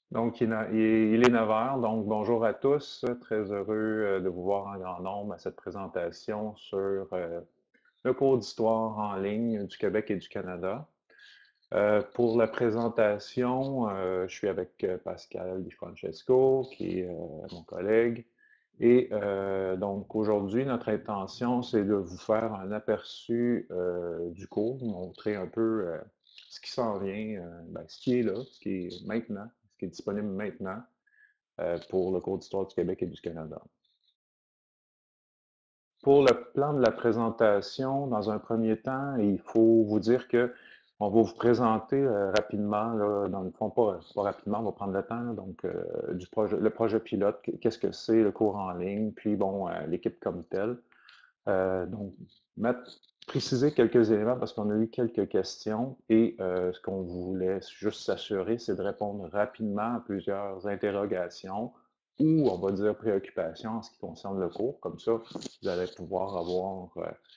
Donc, il est 9 heures, donc bonjour à tous. Très heureux de vous voir en grand nombre à cette présentation sur le cours d'histoire en ligne du Québec et du Canada. Pour la présentation, je suis avec Pascal Di Francesco, qui est mon collègue. Et donc aujourd'hui, notre intention, c'est de vous faire un aperçu du cours, vous montrer un peu ce qui s'en vient, ce qui est là, ce qui est maintenant, ce qui est disponible maintenant pour le cours d'histoire du Québec et du Canada. Pour le plan de la présentation, dans un premier temps, il faut vous dire que on va vous présenter rapidement, là, dans le fond, pas rapidement, on va prendre le temps, là, donc le projet pilote, qu'est-ce que c'est, le cours en ligne, puis bon, l'équipe comme telle. Donc, préciser quelques éléments parce qu'on a eu quelques questions et ce qu'on voulait juste s'assurer, c'est de répondre rapidement à plusieurs interrogations ou, on va dire, préoccupations en ce qui concerne le cours. Comme ça, vous allez pouvoir avoir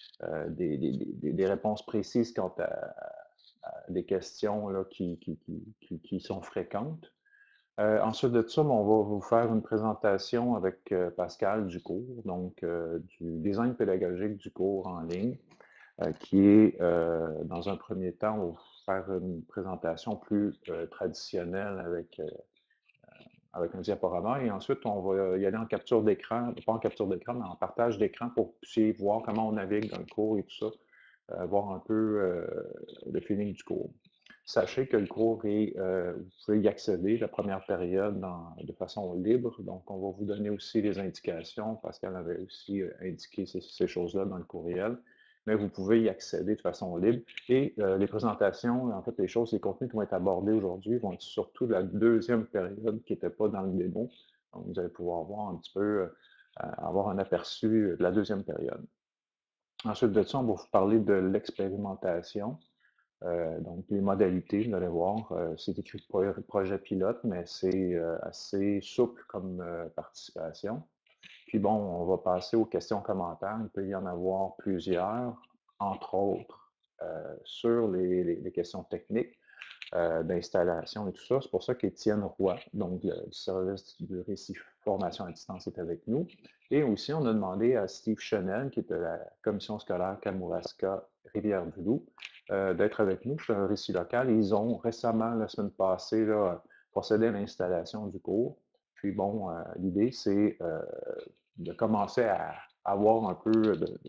des réponses précises quant à des questions là, qui sont fréquentes. Ensuite de ça, on va vous faire une présentation avec Pascal du cours, donc du design pédagogique du cours en ligne, qui est, dans un premier temps, on va vous faire une présentation plus traditionnelle avec un diaporama, et ensuite, on va y aller en capture d'écran, pas en capture d'écran, mais en partage d'écran pour que vous puissiez voir comment on navigue dans le cours et tout ça, voir un peu le feeling du cours. Sachez que le cours est, vous pouvez y accéder la première période de façon libre, donc on va vous donner aussi les indications, parce qu'elle avait aussi indiqué ces choses-là dans le courriel, mais vous pouvez y accéder de façon libre. Et les présentations, en fait, les choses, les contenus qui vont être abordés aujourd'hui vont être surtout de la deuxième période qui n'était pas dans le démo. Donc, vous allez pouvoir voir un petit peu, avoir un aperçu de la deuxième période. Ensuite de ça, on va vous parler de l'expérimentation. Donc, les modalités, vous allez voir, c'est écrit projet pilote, mais c'est assez souple comme participation. Puis bon, on va passer aux questions-commentaires. Il peut y en avoir plusieurs, entre autres, sur les questions techniques d'installation et tout ça. C'est pour ça qu'Étienne Roy, donc du service de récit formation à distance, est avec nous. Et aussi, on a demandé à Steve Chenel, qui est de la commission scolaire Kamouraska Rivière-du-Loup, d'être avec nous. C'est un récit local. Ils ont récemment, la semaine passée, là, procédé à l'installation du cours. Puis bon, l'idée, c'est de commencer à avoir un peu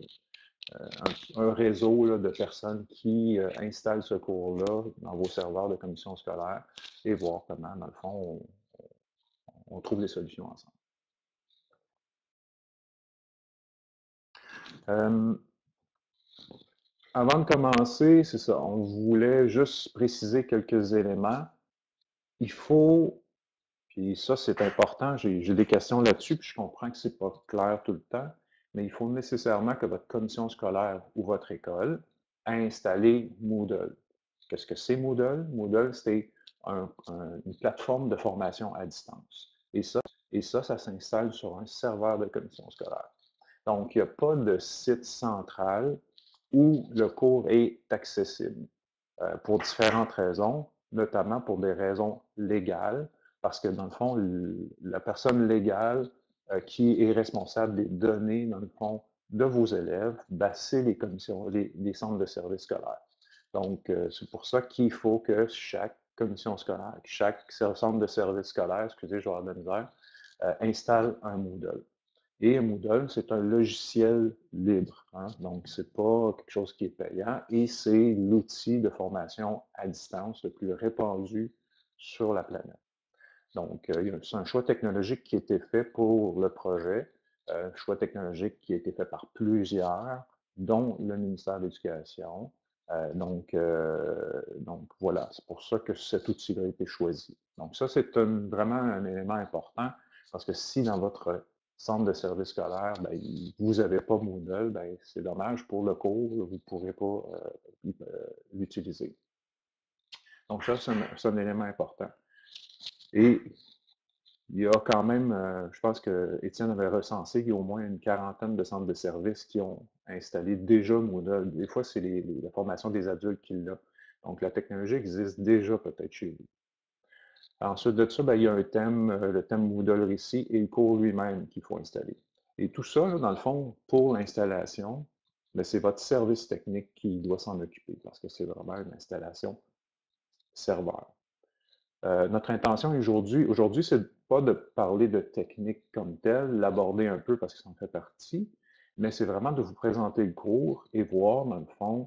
un réseau là, de personnes qui installent ce cours-là dans vos serveurs de commission scolaire et voir comment, dans le fond, on trouve des solutions ensemble. Euh, Avant de commencer, c'est ça, on voulait juste préciser quelques éléments. Il faut, puis ça c'est important, j'ai des questions là-dessus, puis je comprends que c'est pas clair tout le temps, mais il faut nécessairement que votre commission scolaire ou votre école ait installé Moodle. Qu'est-ce que c'est Moodle? Moodle, c'est une plateforme de formation à distance. Ça s'installe sur un serveur de commission scolaire. Donc, il n'y a pas de site central où le cours est accessible pour différentes raisons, notamment pour des raisons légales, parce que dans le fond, la personne légale qui est responsable des données, dans le fond, de vos élèves, c'est les commissions, les centres de services scolaires. Donc, c'est pour ça qu'il faut que chaque commission scolaire, chaque centre de services scolaire, excusez, je vais avoir de la misère, installe un Moodle. Et Moodle, c'est un logiciel libre. Hein? Donc, ce n'est pas quelque chose qui est payant et c'est l'outil de formation à distance le plus répandu sur la planète. Donc, c'est un choix technologique qui a été fait pour le projet, choix technologique qui a été fait par plusieurs, dont le ministère de l'Éducation. Donc, voilà, c'est pour ça que cet outil-là a été choisi. Donc, ça, c'est vraiment un élément important parce que si dans votre centre de service scolaire, vous n'avez pas Moodle, c'est dommage pour le cours, vous ne pourrez pas l'utiliser. Donc, ça, c'est un élément important. Et il y a quand même, je pense que Étienne avait recensé qu'il y a au moins une quarantaine de centres de services qui ont installé déjà Moodle. Des fois, c'est la formation des adultes qui l'a. Donc, la technologie existe déjà peut-être chez vous. Ensuite de ça, ben, il y a un thème, le thème Moodle Récit et le cours lui-même qu'il faut installer. Et tout ça, là, dans le fond, pour l'installation, ben, c'est votre service technique qui doit s'en occuper parce que c'est vraiment une installation serveur. Notre intention aujourd'hui, c'est pas de parler de technique comme telle, l'aborder un peu parce que ça en fait partie, mais c'est vraiment de vous présenter le cours et voir, dans le fond,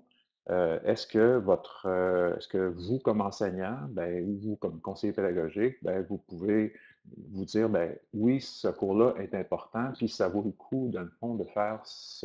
est-ce que vous, comme enseignant, ben, ou vous, comme conseiller pédagogique, ben, vous pouvez vous dire, ben, oui, ce cours-là est important, puis ça vaut le coup, dans le fond, de faire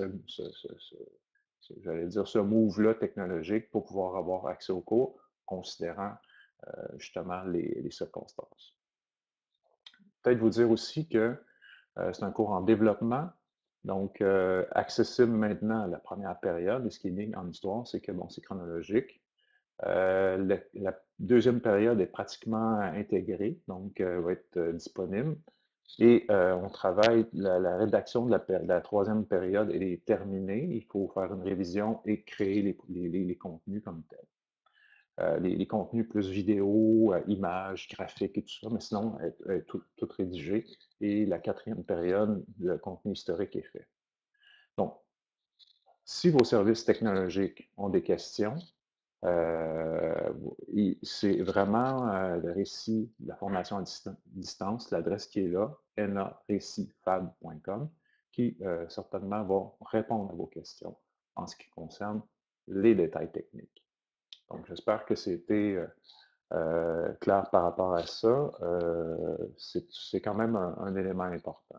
j'allais dire, ce move-là technologique pour pouvoir avoir accès au cours, considérant justement les circonstances. Peut-être vous dire aussi que c'est un cours en développement, donc accessible maintenant à la première période. Et ce qui est bien en histoire, c'est que bon, c'est chronologique. La deuxième période est pratiquement intégrée, donc va être disponible. Et on travaille, la rédaction de la troisième période, elle est terminée. Il faut faire une révision et créer les contenus comme tels. Les contenus plus vidéo, images, graphiques et tout ça, mais sinon, tout rédigé. Et la quatrième période, le contenu historique est fait. Donc, si vos services technologiques ont des questions, c'est vraiment le récit, la formation à distance, l'adresse qui est là, narecifab.com, qui certainement va répondre à vos questions en ce qui concerne les détails techniques. Donc, j'espère que c'était clair par rapport à ça. C'est quand même un élément important.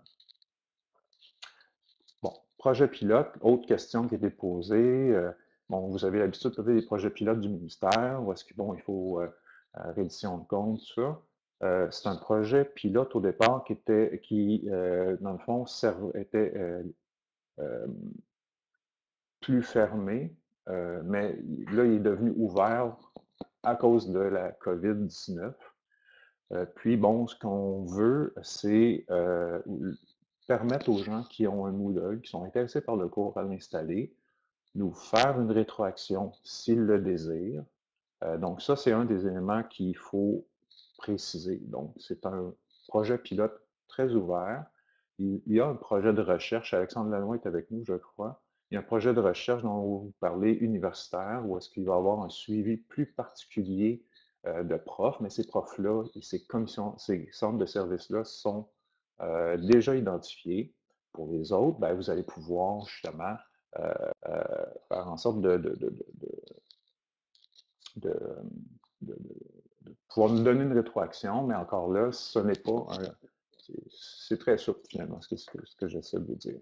Bon, projet pilote, autre question qui a été posée. Bon, vous avez l'habitude de poser des projets pilotes du ministère, où est-ce que, bon, il faut reddition de compte, tout ça. C'est un projet pilote au départ qui dans le fond, était plus fermé, mais là, il est devenu ouvert à cause de la COVID-19. Puis bon, ce qu'on veut, c'est permettre aux gens qui ont un Moodle, qui sont intéressés par le cours à l'installer, nous faire une rétroaction s'ils le désirent. Donc ça, c'est un des éléments qu'il faut préciser. Donc c'est un projet pilote très ouvert. Il y a un projet de recherche, Alexandre Lanois est avec nous, je crois. Il y a un projet de recherche dont vous parlez universitaire, où est-ce qu'il va y avoir un suivi plus particulier de profs, mais ces profs-là et ces commissions, ces centres de services-là sont déjà identifiés. Pour les autres, ben, vous allez pouvoir justement faire en sorte de, de, de pouvoir nous donner une rétroaction, mais encore là, ce n'est pas un. C'est très souple finalement, ce que j'essaie de vous dire.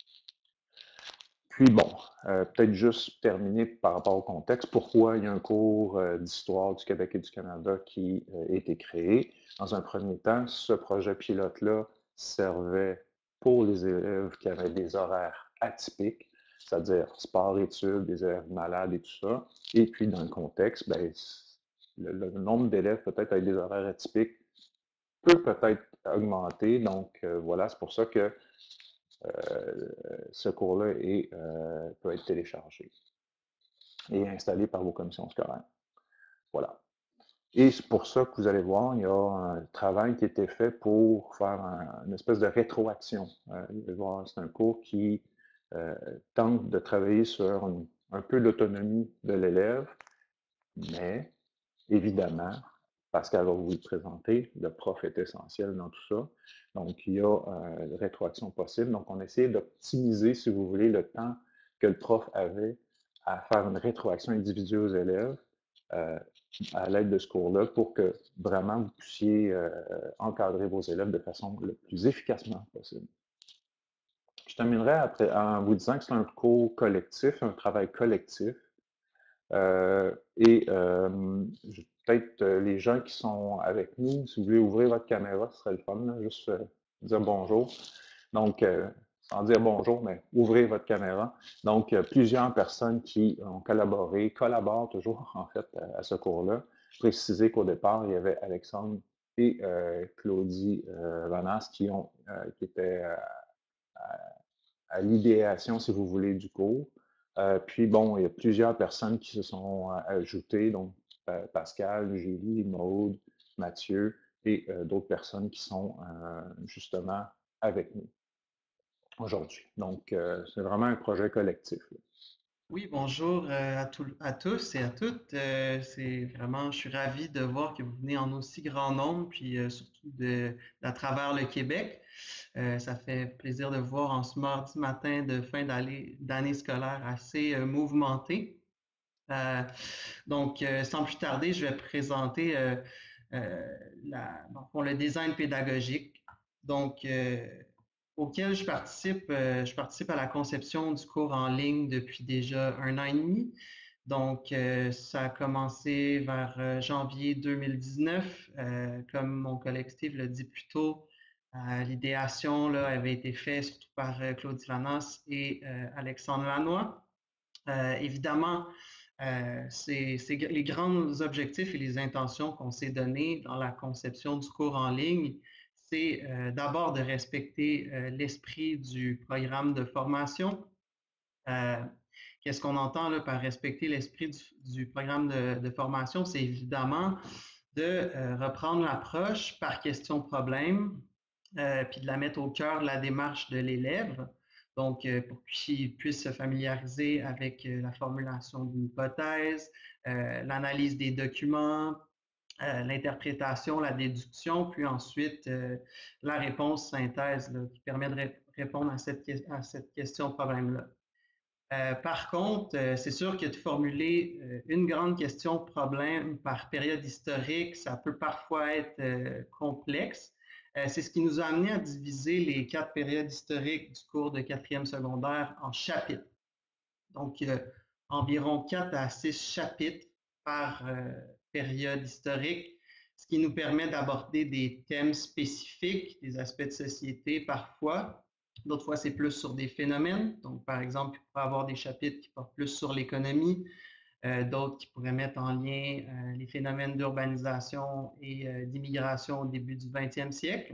Puis bon, peut-être juste terminer par rapport au contexte, pourquoi il y a un cours d'histoire du Québec et du Canada qui a été créé. Dans un premier temps, ce projet pilote-là servait pour les élèves qui avaient des horaires atypiques, c'est-à-dire sport-études, des élèves malades et tout ça. Et puis dans le contexte, ben, le nombre d'élèves peut-être avec des horaires atypiques peut peut-être augmenter. Donc voilà, c'est pour ça que ce cours-là peut être téléchargé et installé par vos commissions scolaires. Voilà. Et c'est pour ça que vous allez voir, il y a un travail qui a été fait pour faire une espèce de rétroaction. C'est un cours qui tente de travailler sur un peu l'autonomie de l'élève, mais évidemment, Pascal va vous le présenter, le prof est essentiel dans tout ça. Donc, il y a une rétroaction possible. Donc, on essaie d'optimiser, si vous voulez, le temps que le prof avait à faire une rétroaction individuelle aux élèves à l'aide de ce cours-là pour que vraiment vous puissiez encadrer vos élèves de façon le plus efficacement possible. Je terminerai après en vous disant que c'est un cours collectif, un travail collectif. Peut-être les gens qui sont avec nous, si vous voulez ouvrir votre caméra, ce serait le fun, là, juste dire bonjour. Donc, sans dire bonjour, mais ouvrez votre caméra. Donc, plusieurs personnes qui ont collaborent toujours en fait à ce cours-là. Je précisais qu'au départ, il y avait Alexandre et Claudie Vanas qui étaient à l'idéation, si vous voulez, du cours. Puis bon, il y a plusieurs personnes qui se sont ajoutées, donc Pascal, Julie, Maude, Mathieu, et d'autres personnes qui sont justement avec nous aujourd'hui. Donc, c'est vraiment un projet collectif. Oui, bonjour à tous et à toutes. Je suis ravi de voir que vous venez en aussi grand nombre, puis surtout d'à travers le Québec. Ça fait plaisir de vous voir en ce mardi matin de fin d'année scolaire assez mouvementé. Sans plus tarder, je vais présenter dans le fond, le design pédagogique. Donc, auquel je participe à la conception du cours en ligne depuis déjà 1 an et demi. Donc, ça a commencé vers janvier 2019. Comme mon collègue Steve l'a dit plus tôt, l'idéation là, avait été faite surtout par Claudie Vanas et Alexandre Lannoy. Évidemment, c'est les grands objectifs et les intentions qu'on s'est donnés dans la conception du cours en ligne. C'est d'abord de respecter l'esprit du programme de formation. Qu'est-ce qu'on entend là, par respecter l'esprit du programme de formation? C'est évidemment de reprendre l'approche par question-problème, puis de la mettre au cœur de la démarche de l'élève. Donc, pour qu'il puisse se familiariser avec la formulation d'une hypothèse, l'analyse des documents, l'interprétation, la déduction, puis ensuite la réponse synthèse là, qui permet de répondre à cette question-problème-là. Par contre, c'est sûr que de formuler une grande question problème par période historique, ça peut parfois être complexe. C'est ce qui nous a amené à diviser les 4 périodes historiques du cours de 4e secondaire en chapitres. Donc, environ 4 à 6 chapitres par période historique, ce qui nous permet d'aborder des thèmes spécifiques, des aspects de société parfois. D'autres fois, c'est plus sur des phénomènes. Donc, par exemple, il pourrait y avoir des chapitres qui portent plus sur l'économie, d'autres qui pourraient mettre en lien les phénomènes d'urbanisation et d'immigration au début du 20e siècle.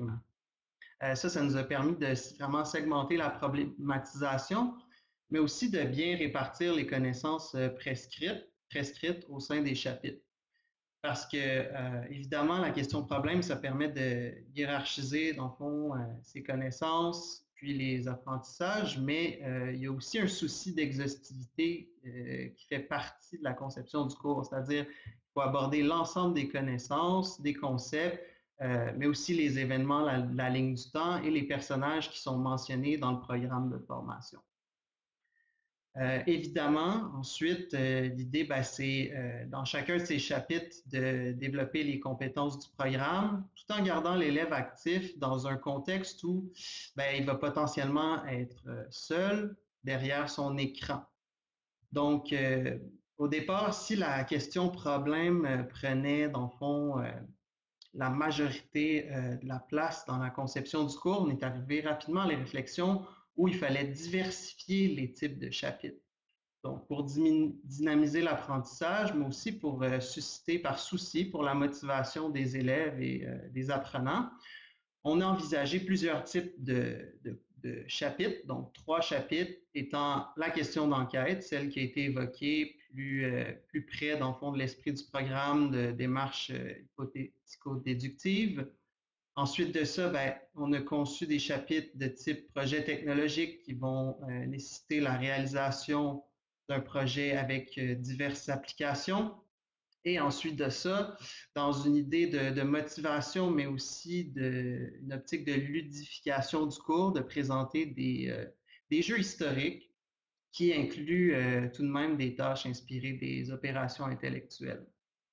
Ça nous a permis de vraiment segmenter la problématisation, mais aussi de bien répartir les connaissances prescrites au sein des chapitres. Parce que, évidemment, la question problème, ça permet de hiérarchiser, dans le fond, ses connaissances, puis les apprentissages, mais il y a aussi un souci d'exhaustivité qui fait partie de la conception du cours, c'est-à-dire qu'il faut aborder l'ensemble des connaissances, des concepts, mais aussi les événements, la ligne du temps et les personnages qui sont mentionnés dans le programme de formation. Évidemment, ensuite, l'idée, c'est dans chacun de ces chapitres de développer les compétences du programme, tout en gardant l'élève actif dans un contexte où il va potentiellement être seul derrière son écran. Donc, au départ, si la question problème prenait, dans le fond, la majorité de la place dans la conception du cours, on est arrivé rapidement à les réflexions où il fallait diversifier les types de chapitres. Donc, pour dynamiser l'apprentissage, mais aussi pour susciter par souci pour la motivation des élèves et des apprenants, on a envisagé plusieurs types de chapitres, donc 3 chapitres étant la question d'enquête, celle qui a été évoquée plus près, dans le fond, de l'esprit du programme de démarche hypothético-déductive. Ensuite de ça, on a conçu des chapitres de type projet technologique qui vont nécessiter la réalisation d'un projet avec diverses applications. Et ensuite de ça, dans une idée de motivation, mais aussi une optique de ludification du cours, de présenter des jeux historiques qui incluent tout de même des tâches inspirées des opérations intellectuelles.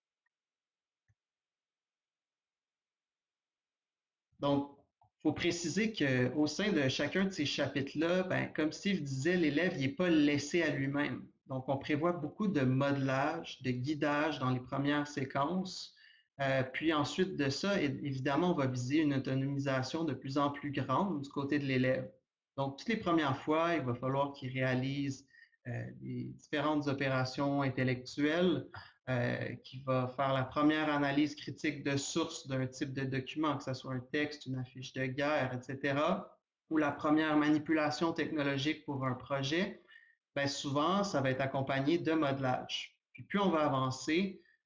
Donc, il faut préciser qu'au sein de chacun de ces chapitres-là, comme Steve disait, l'élève n'est pas laissé à lui-même. Donc, on prévoit beaucoup de modelage, de guidage dans les premières séquences. Puis ensuite de ça, évidemment, on va viser une autonomisation de plus en plus grande du côté de l'élève. Donc, toutes les premières fois, il va falloir qu'il réalise des différentes opérations intellectuelles, qui va faire la première analyse critique de source d'un type de document, que ce soit un texte, une affiche de guerre, etc., ou la première manipulation technologique pour un projet, souvent, ça va être accompagné de modelage. Puis plus on va avancer,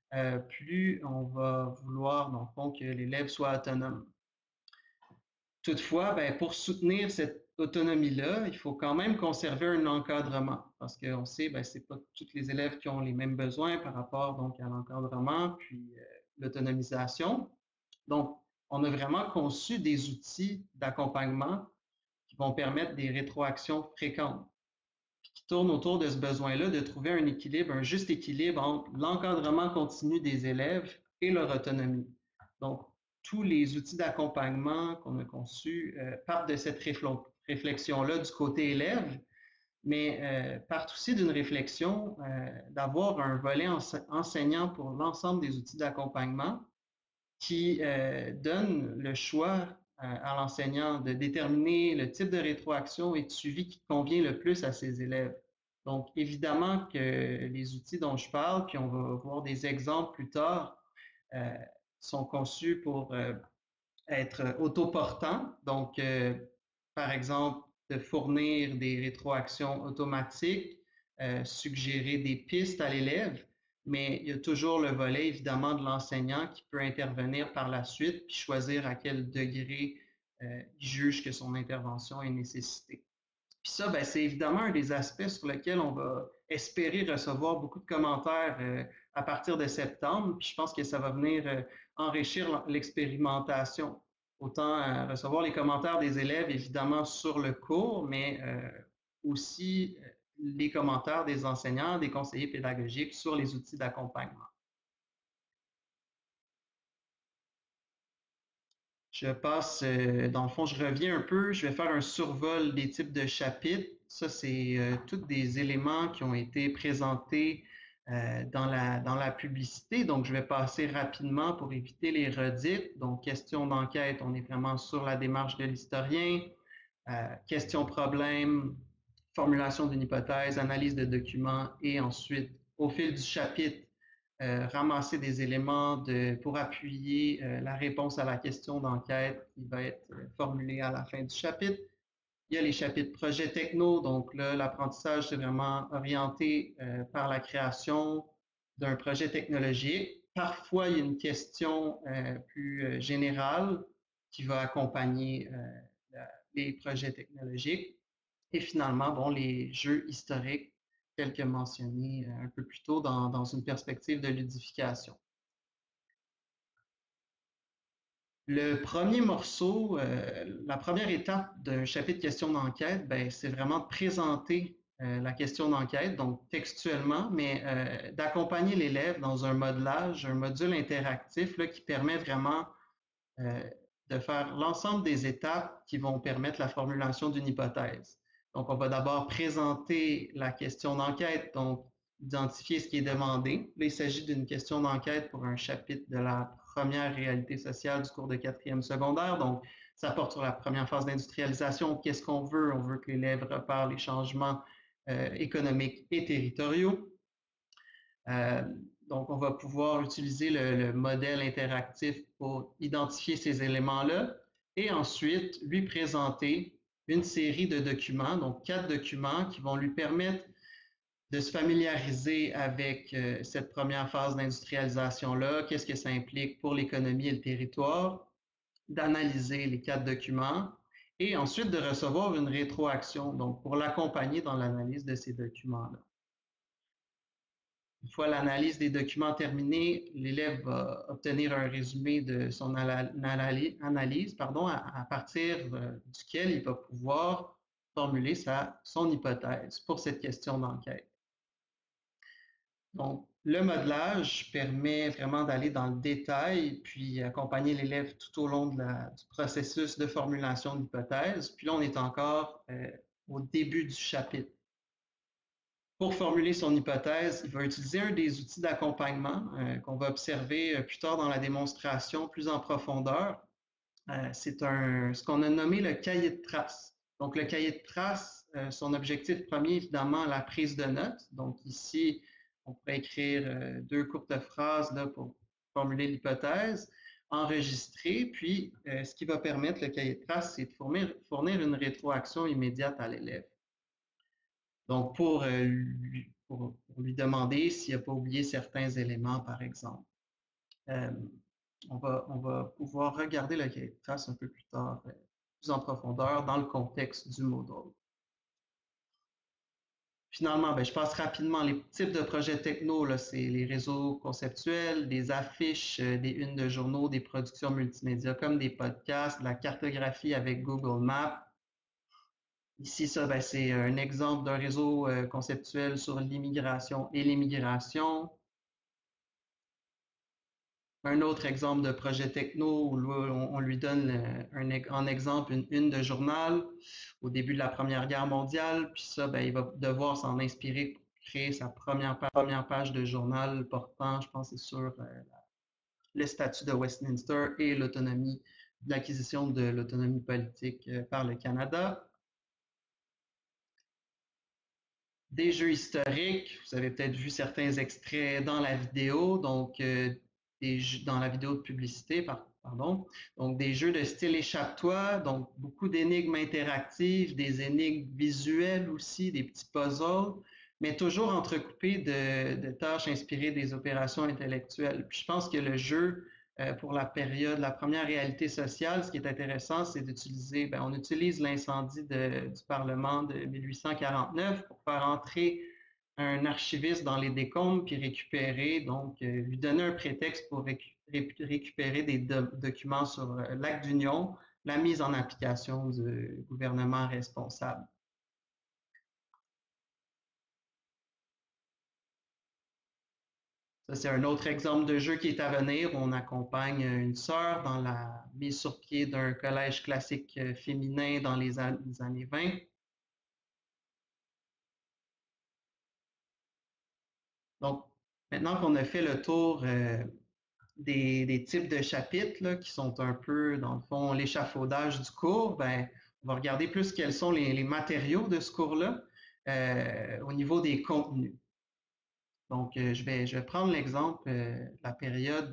plus on va vouloir, dans le fond, que l'élève soit autonome. Toutefois, pour soutenir cette autonomie-là, il faut quand même conserver un encadrement parce qu'on sait que ce n'est pas tous les élèves qui ont les mêmes besoins par rapport donc, à l'encadrement puis l'autonomisation. Donc, on a vraiment conçu des outils d'accompagnement qui vont permettre des rétroactions fréquentes, qui tournent autour de ce besoin-là de trouver un équilibre, un juste équilibre entre l'encadrement continu des élèves et leur autonomie. Donc, tous les outils d'accompagnement qu'on a conçus partent de cette réflexion-là du côté élève, mais partent aussi d'une réflexion d'avoir un volet enseignant pour l'ensemble des outils d'accompagnement qui donne le choix à l'enseignant de déterminer le type de rétroaction et de suivi qui convient le plus à ses élèves. Donc, évidemment que les outils dont je parle, puis on va voir des exemples plus tard, sont conçus pour être autoportants. Donc, par exemple, de fournir des rétroactions automatiques, suggérer des pistes à l'élève, mais il y a toujours le volet, évidemment, de l'enseignant qui peut intervenir par la suite puis choisir à quel degré il juge que son intervention est nécessitée. Puis ça, c'est évidemment un des aspects sur lesquels on va espérer recevoir beaucoup de commentaires à partir de septembre. Puis je pense que ça va venir enrichir l'expérimentation. Autant recevoir les commentaires des élèves, évidemment, sur le cours, mais aussi les commentaires des enseignants, des conseillers pédagogiques sur les outils d'accompagnement. Je passe, dans le fond, je reviens un peu, je vais faire un survol des types de chapitres. Ça, c'est tous des éléments qui ont été présentés dans la publicité. Donc, je vais passer rapidement pour éviter les redites. Donc, question d'enquête, on est vraiment sur la démarche de l'historien. Question-problème, formulation d'une hypothèse, analyse de documents et ensuite, au fil du chapitre, ramasser des éléments pour appuyer la réponse à la question d'enquête qui va être formulée à la fin du chapitre. Il y a les chapitres projets techno, donc là, l'apprentissage, c'est vraiment orienté par la création d'un projet technologique. Parfois, il y a une question plus générale qui va accompagner les projets technologiques. Et finalement, bon, les jeux historiques tels que mentionné un peu plus tôt dans une perspective de ludification. Le premier morceau, la première étape d'un chapitre question d'enquête, c'est vraiment de présenter la question d'enquête, donc textuellement, mais d'accompagner l'élève dans un modelage, un module interactif là, qui permet vraiment de faire l'ensemble des étapes qui vont permettre la formulation d'une hypothèse. Donc, on va d'abord présenter la question d'enquête, donc identifier ce qui est demandé. Là, il s'agit d'une question d'enquête pour un chapitre de la première réalité sociale du cours de 4e secondaire. Donc, ça porte sur la première phase d'industrialisation. Qu'est-ce qu'on veut? On veut que l'élève repère les changements économiques et territoriaux. Donc, on va pouvoir utiliser le modèle interactif pour identifier ces éléments-là et ensuite lui présenter une série de documents, donc 4 documents qui vont lui permettre de se familiariser avec cette première phase d'industrialisation-là, qu'est-ce que ça implique pour l'économie et le territoire, d'analyser les 4 documents et ensuite de recevoir une rétroaction, donc pour l'accompagner dans l'analyse de ces documents-là. Une fois l'analyse des documents terminée, l'élève va obtenir un résumé de son analyse à partir duquel il va pouvoir formuler son hypothèse pour cette question d'enquête. Donc, le modelage permet vraiment d'aller dans le détail puis accompagner l'élève tout au long du processus de formulation d'hypothèse. Puis là, on est encore au début du chapitre. Pour formuler son hypothèse, il va utiliser un des outils d'accompagnement qu'on va observer plus tard dans la démonstration, plus en profondeur. C'est ce qu'on a nommé le cahier de traces. Donc, le cahier de traces, son objectif premier, évidemment, la prise de notes. Donc, ici, on pourrait écrire 2 courtes phrases là, pour formuler l'hypothèse, enregistrer, puis ce qui va permettre le cahier de traces, c'est de fournir une rétroaction immédiate à l'élève. Donc, pour pour lui demander s'il n'a pas oublié certains éléments, par exemple. On va pouvoir regarder le cahier de trace un peu plus tard, plus en profondeur, dans le contexte du Moodle. Finalement, je passe rapidement. Les types de projets techno, c'est les réseaux conceptuels, des affiches, des unes de journaux, des productions multimédia comme des podcasts, de la cartographie avec Google Maps. Ici, ça, c'est un exemple d'un réseau conceptuel sur l'immigration et l'émigration. Un autre exemple de projet techno où on lui donne en exemple une une de journal au début de la Première Guerre mondiale. Puis ça, il va devoir s'en inspirer pour créer sa première page de journal portant, je pense, c'est sur le statut de Westminster et l'autonomie, l'acquisition de l'autonomie politique par le Canada. Des jeux historiques, vous avez peut-être vu certains extraits dans la vidéo, donc dans la vidéo de publicité, pardon. Donc des jeux de style échappe-toi, donc beaucoup d'énigmes interactives, des énigmes visuelles aussi, des petits puzzles, mais toujours entrecoupés de tâches inspirées des opérations intellectuelles. Puis je pense que le jeu pour la période, la première réalité sociale, ce qui est intéressant, c'est d'utiliser, on utilise l'incendie du Parlement de 1849 pour faire entrer un archiviste dans les décombres puis récupérer, donc lui donner un prétexte pour récupérer des documents sur l'acte d'union, la mise en application du gouvernement responsable. Ça, c'est un autre exemple de jeu qui est à venir. On accompagne une sœur dans la mise sur pied d'un collège classique féminin dans les années 20. Donc, maintenant qu'on a fait le tour des types de chapitres là, qui sont un peu, dans le fond, l'échafaudage du cours, on va regarder plus quels sont les matériaux de ce cours-là au niveau des contenus. Donc, je vais prendre l'exemple de la période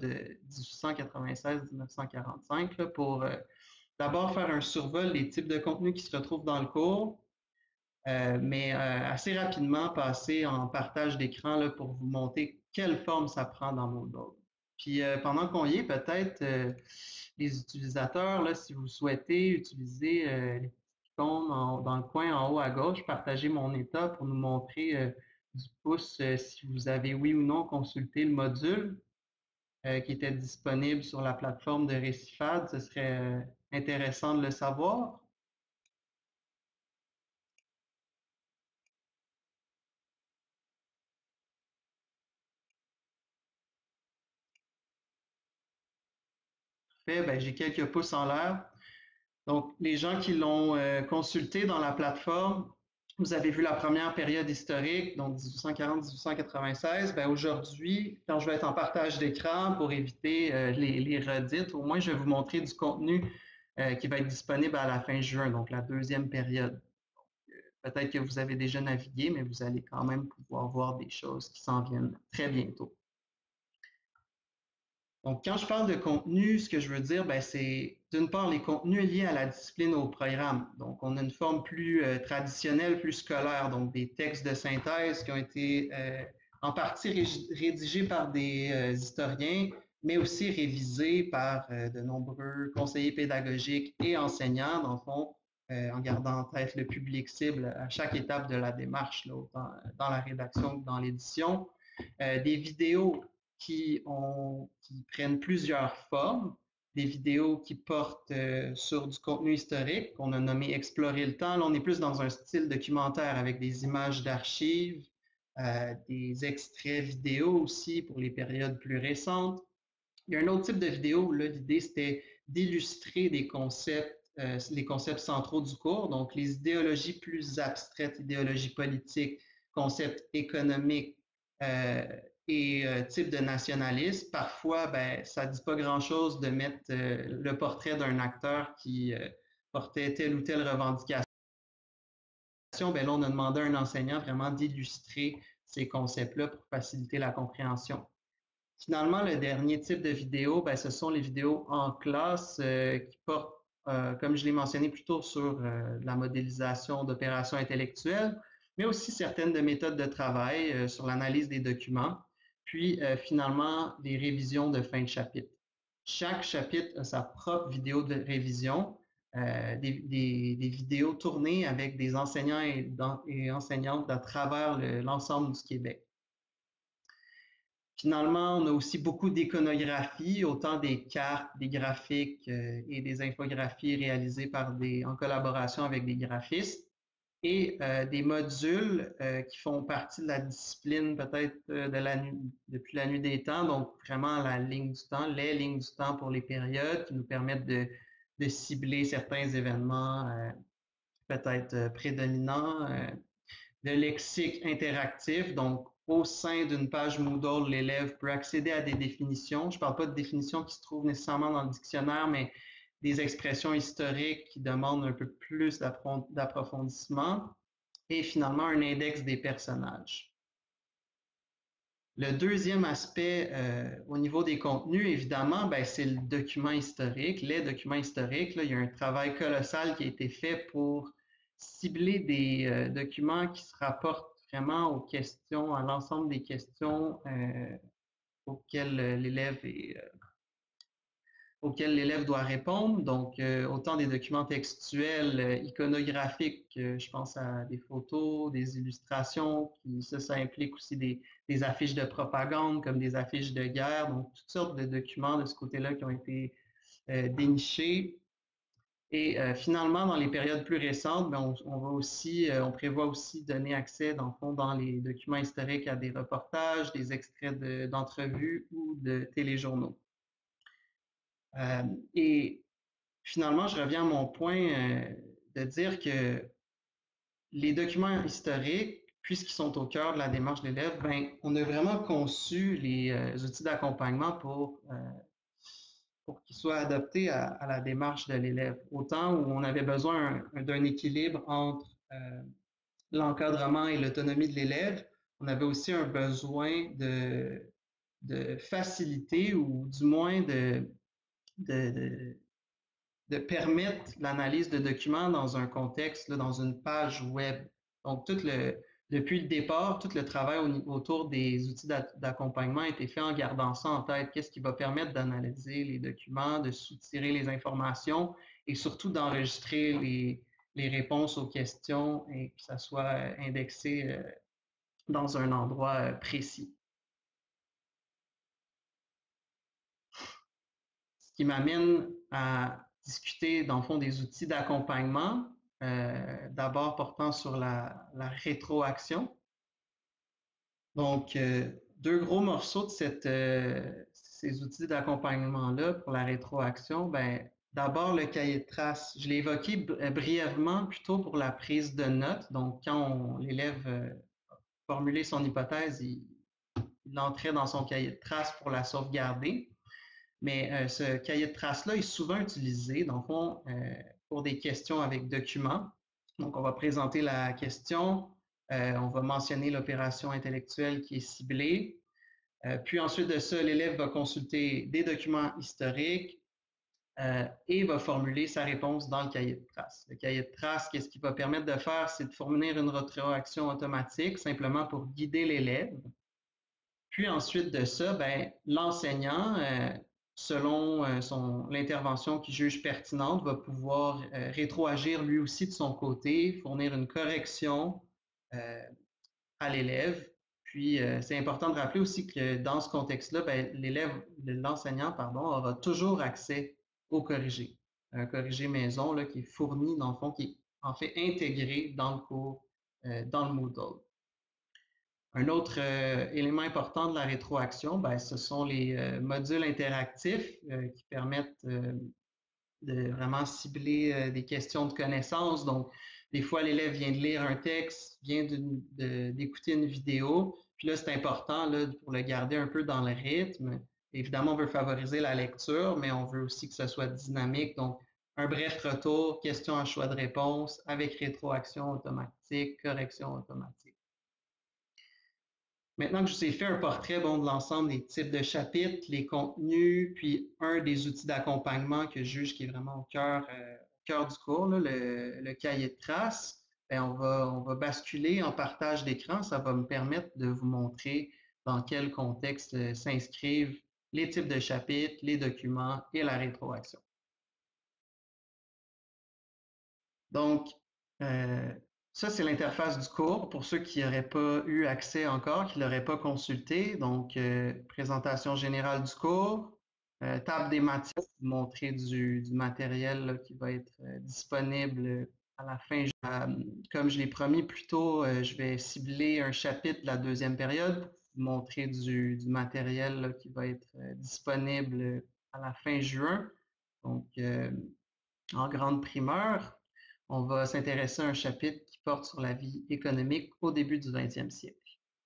1896-1945 pour d'abord faire un survol des types de contenus qui se retrouvent dans le cours, mais assez rapidement passer en partage d'écran pour vous montrer quelle forme ça prend dans Moodle. Puis pendant qu'on y est, peut-être les utilisateurs, là, si vous souhaitez utiliser les petits icônes dans le coin en haut à gauche, partagez mon état pour nous montrer du pouce si vous avez oui ou non consulté le module qui était disponible sur la plateforme de Récifade. Ce serait intéressant de le savoir. Parfait, j'ai quelques pouces en l'air. Donc, les gens qui l'ont consulté dans la plateforme, vous avez vu la première période historique, donc 1840-1896. Aujourd'hui, quand je vais être en partage d'écran pour éviter les redites, au moins je vais vous montrer du contenu qui va être disponible à la fin juin, donc la deuxième période. Peut-être que vous avez déjà navigué, mais vous allez quand même pouvoir voir des choses qui s'en viennent très bientôt. Donc, quand je parle de contenu, ce que je veux dire, c'est d'une part les contenus liés à la discipline au programme. Donc, on a une forme plus traditionnelle, plus scolaire, donc des textes de synthèse qui ont été en partie rédigés par des historiens, mais aussi révisés par de nombreux conseillers pédagogiques et enseignants, dans le fond, en gardant en tête le public cible à chaque étape de la démarche, là, autant dans la rédaction que dans l'édition. Des vidéos qui prennent plusieurs formes, des vidéos qui portent sur du contenu historique qu'on a nommé Explorer le temps. Là, on est plus dans un style documentaire avec des images d'archives, des extraits vidéo aussi pour les périodes plus récentes. Il y a un autre type de vidéo où l'idée c'était d'illustrer des concepts, les concepts centraux du cours, donc les idéologies plus abstraites, idéologies politiques, concepts économiques, et type de nationalisme. Parfois, ça ne dit pas grand-chose de mettre le portrait d'un acteur qui portait telle ou telle revendication. Là, on a demandé à un enseignant vraiment d'illustrer ces concepts-là pour faciliter la compréhension. Finalement, le dernier type de vidéo, ce sont les vidéos en classe qui portent, comme je l'ai mentionné plus tôt, sur la modélisation d'opérations intellectuelles. mais aussi certaines de méthodes de travail sur l'analyse des documents, puis finalement les révisions de fin de chapitre. Chaque chapitre a sa propre vidéo de révision, des vidéos tournées avec des enseignants et enseignantes à travers l'ensemble du Québec. Finalement, on a aussi beaucoup d'iconographie, autant des cartes, des graphiques et des infographies réalisées en collaboration avec des graphistes, et des modules qui font partie de la discipline peut-être depuis la nuit des temps, donc vraiment la ligne du temps, les lignes du temps pour les périodes qui nous permettent de cibler certains événements peut-être prédominants, de lexique interactif, donc au sein d'une page Moodle, l'élève peut accéder à des définitions. Je ne parle pas de définitions qui se trouvent nécessairement dans le dictionnaire, mais des expressions historiques qui demandent un peu plus d'approfondissement, et finalement un index des personnages. Le deuxième aspect au niveau des contenus, évidemment, c'est le document historique, les documents historiques. Là, il y a un travail colossal qui a été fait pour cibler des documents qui se rapportent vraiment aux questions, à l'ensemble des questions auxquelles l'élève doit répondre. Donc, autant des documents textuels, iconographiques, je pense à des photos, des illustrations, puis ça implique aussi des affiches de propagande comme des affiches de guerre, donc toutes sortes de documents de ce côté-là qui ont été dénichés. Et finalement, dans les périodes plus récentes, on prévoit aussi donner accès, dans le fond, dans les documents historiques à des reportages, des extraits d'entrevues ou de téléjournaux. Et finalement, je reviens à mon point de dire que les documents historiques, puisqu'ils sont au cœur de la démarche de l'élève, on a vraiment conçu les outils d'accompagnement pour qu'ils soient adaptés à la démarche de l'élève. Autant où on avait besoin d'un équilibre entre l'encadrement et l'autonomie de l'élève, on avait aussi un besoin de faciliter ou du moins de permettre l'analyse de documents dans un contexte, là, dans une page web. Donc, depuis le départ, tout le travail autour des outils d'accompagnement a été fait en gardant ça en tête. Qu'est-ce qui va permettre d'analyser les documents, de soutirer les informations et surtout d'enregistrer les réponses aux questions et que ça soit indexé dans un endroit précis. Ce qui m'amène à discuter, dans le fond, des outils d'accompagnement, d'abord portant sur la rétroaction. Donc, deux gros morceaux de ces outils d'accompagnement-là pour la rétroaction. D'abord, le cahier de traces. Je l'ai évoqué brièvement plutôt pour la prise de notes. Donc, quand l'élève formulait son hypothèse, il l'entrait dans son cahier de traces pour la sauvegarder. Mais ce cahier de traces-là est souvent utilisé, dans le fond, pour des questions avec documents. Donc, on va présenter la question, on va mentionner l'opération intellectuelle qui est ciblée. Puis ensuite de ça, l'élève va consulter des documents historiques et va formuler sa réponse dans le cahier de traces. Le cahier de traces, qu'est-ce qu'il va permettre de faire? C'est de fournir une rétroaction automatique, simplement pour guider l'élève. Puis ensuite de ça, l'enseignant, selon l'intervention qu'il juge pertinente, va pouvoir rétroagir lui aussi de son côté, fournir une correction à l'élève. Puis, c'est important de rappeler aussi que dans ce contexte-là, l'enseignant, aura toujours accès au corrigé. Un corrigé maison là, qui est fourni, dans le fond, qui est en fait intégré dans le cours, dans le Moodle. Un autre élément important de la rétroaction, ce sont les modules interactifs qui permettent de vraiment cibler des questions de connaissances. Donc, des fois, l'élève vient de lire un texte, vient d'écouter une vidéo, puis là, c'est important là, pour le garder un peu dans le rythme. Évidemment, on veut favoriser la lecture, mais on veut aussi que ce soit dynamique. Donc, un bref retour, question à choix de réponse, avec rétroaction automatique, correction automatique. Maintenant que je vous ai fait un portrait de l'ensemble des types de chapitres, les contenus, puis un des outils d'accompagnement que je juge qui est vraiment au cœur du cours, là, le cahier de traces, ben, on va basculer en partage d'écran. Ça va me permettre de vous montrer dans quel contexte s'inscrivent les types de chapitres, les documents et la rétroaction. Donc, ça, c'est l'interface du cours pour ceux qui n'auraient pas eu accès encore, qui ne l'auraient pas consulté. Donc, présentation générale du cours, table des matières, vous montrer du matériel là, qui va être disponible à la fin. Comme je l'ai promis plus tôt, je vais cibler un chapitre de la deuxième période pour vous montrer du matériel là, qui va être disponible à la fin juin. Donc, en grande primeur, on va s'intéresser à un chapitre qui porte sur la vie économique au début du 20e siècle.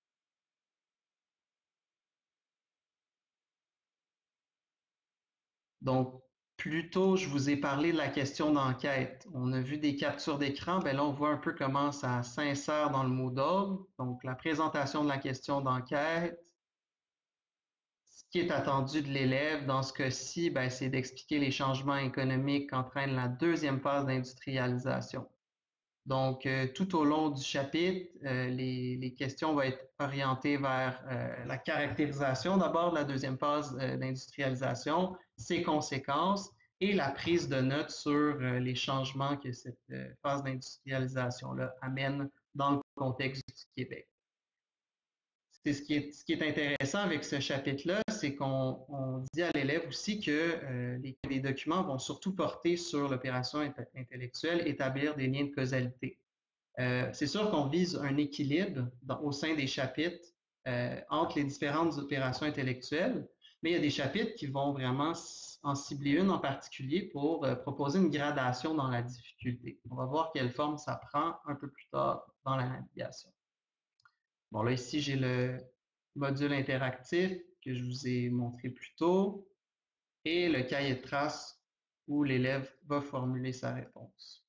Donc, plus tôt, je vous ai parlé de la question d'enquête. On a vu des captures d'écran. Bien là, on voit un peu comment ça s'insère dans le mot d'ordre. Donc, la présentation de la question d'enquête. Ce qui est attendu de l'élève dans ce cas-ci, ben, c'est d'expliquer les changements économiques qu'entraîne la deuxième phase d'industrialisation. Donc, tout au long du chapitre, les questions vont être orientées vers la caractérisation d'abord de la deuxième phase d'industrialisation, ses conséquences et la prise de notes sur les changements que cette phase d'industrialisation-là amène dans le contexte du Québec. Ce qui est intéressant avec ce chapitre-là, c'est qu'on dit à l'élève aussi que les documents vont surtout porter sur l'opération intellectuelle, établir des liens de causalité. C'est sûr qu'on vise un équilibre au sein des chapitres entre les différentes opérations intellectuelles, mais il y a des chapitres qui vont vraiment en cibler une en particulier pour proposer une gradation dans la difficulté. On va voir quelle forme ça prend un peu plus tard dans la navigation. Bon, là, ici, j'ai le module interactif que je vous ai montré plus tôt et le cahier de traces où l'élève va formuler sa réponse.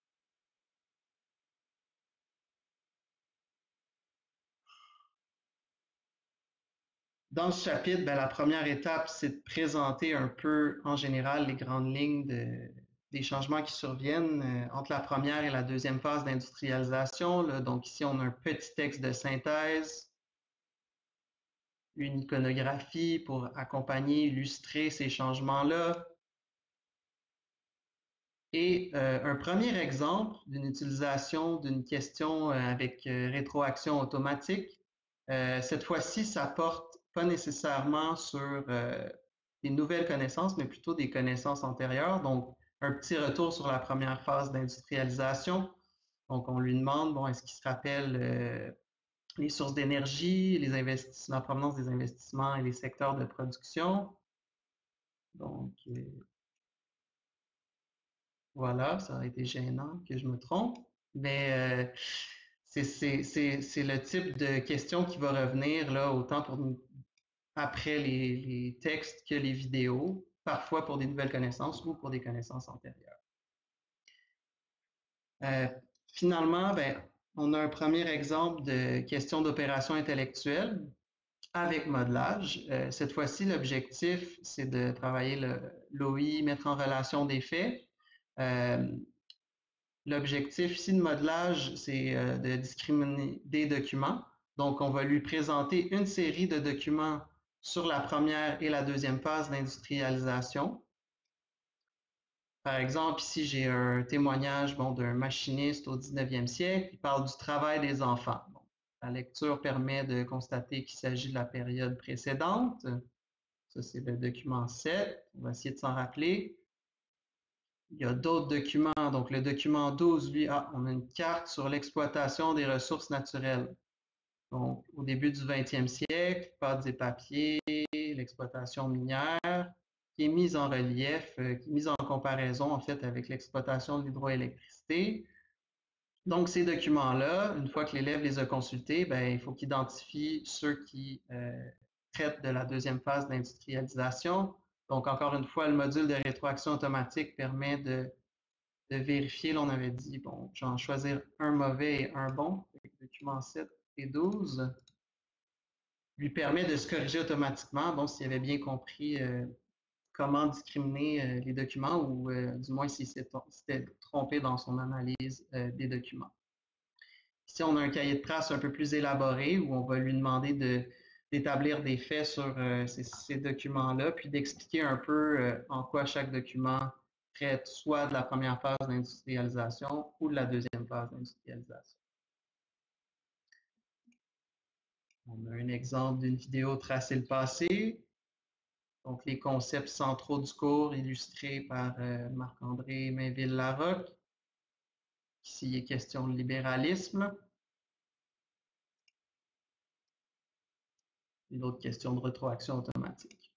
Dans ce chapitre, ben, la première étape, c'est de présenter un peu, en général, les grandes lignes des changements qui surviennent entre la première et la deuxième phase d'industrialisation. Donc ici, on a un petit texte de synthèse, une iconographie pour accompagner, illustrer ces changements-là. Et un premier exemple d'une utilisation d'une question avec rétroaction automatique. Cette fois-ci, ça porte pas nécessairement sur des nouvelles connaissances, mais plutôt des connaissances antérieures. Donc, un petit retour sur la première phase d'industrialisation. Donc, on lui demande, bon, est-ce qu'il se rappelle les sources d'énergie, les investissements, la provenance des investissements et les secteurs de production. Donc, voilà, ça aurait été gênant que je me trompe, mais c'est le type de question qui va revenir là, autant pour après les textes que les vidéos, parfois pour des nouvelles connaissances ou pour des connaissances antérieures. Finalement, ben, on a un premier exemple de question d'opération intellectuelle avec modelage. Cette fois-ci, l'objectif, c'est de travailler l'OI, mettre en relation des faits. L'objectif ici de modelage, c'est de discriminer des documents. Donc, on va lui présenter une série de documents sur la première et la deuxième phase d'industrialisation. Par exemple, ici, j'ai un témoignage d'un machiniste au 19e siècle qui parle du travail des enfants. Bon, la lecture permet de constater qu'il s'agit de la période précédente. Ça, c'est le document 7. On va essayer de s'en rappeler. Il y a d'autres documents. Donc, le document 12, lui, on a une carte sur l'exploitation des ressources naturelles. Donc, au début du 20e siècle, pâtes et papiers, l'exploitation minière, qui est mise en relief, qui est mise en comparaison, en fait, avec l'exploitation de l'hydroélectricité. Donc, ces documents-là, une fois que l'élève les a consultés, ben, il faut qu'il identifie ceux qui traitent de la deuxième phase d'industrialisation. Donc, encore une fois, le module de rétroaction automatique permet de vérifier. Là, on avait dit, bon, j'en choisir un mauvais et un bon, avec document 7 et 12, lui permet de se corriger automatiquement, bon, s'il avait bien compris comment discriminer les documents ou du moins s'il s'était trompé dans son analyse des documents. Ici, on a un cahier de traces un peu plus élaboré où on va lui demander d'établir des faits sur ces documents-là, puis d'expliquer un peu en quoi chaque document traite soit de la première phase d'industrialisation ou de la deuxième phase d'industrialisation. On a un exemple d'une vidéo Tracer le passé. Donc, les concepts centraux du cours illustrés par Marc-André Mainville-Larocque. Ici, il est question de libéralisme. Une autre question de rétroaction automatique.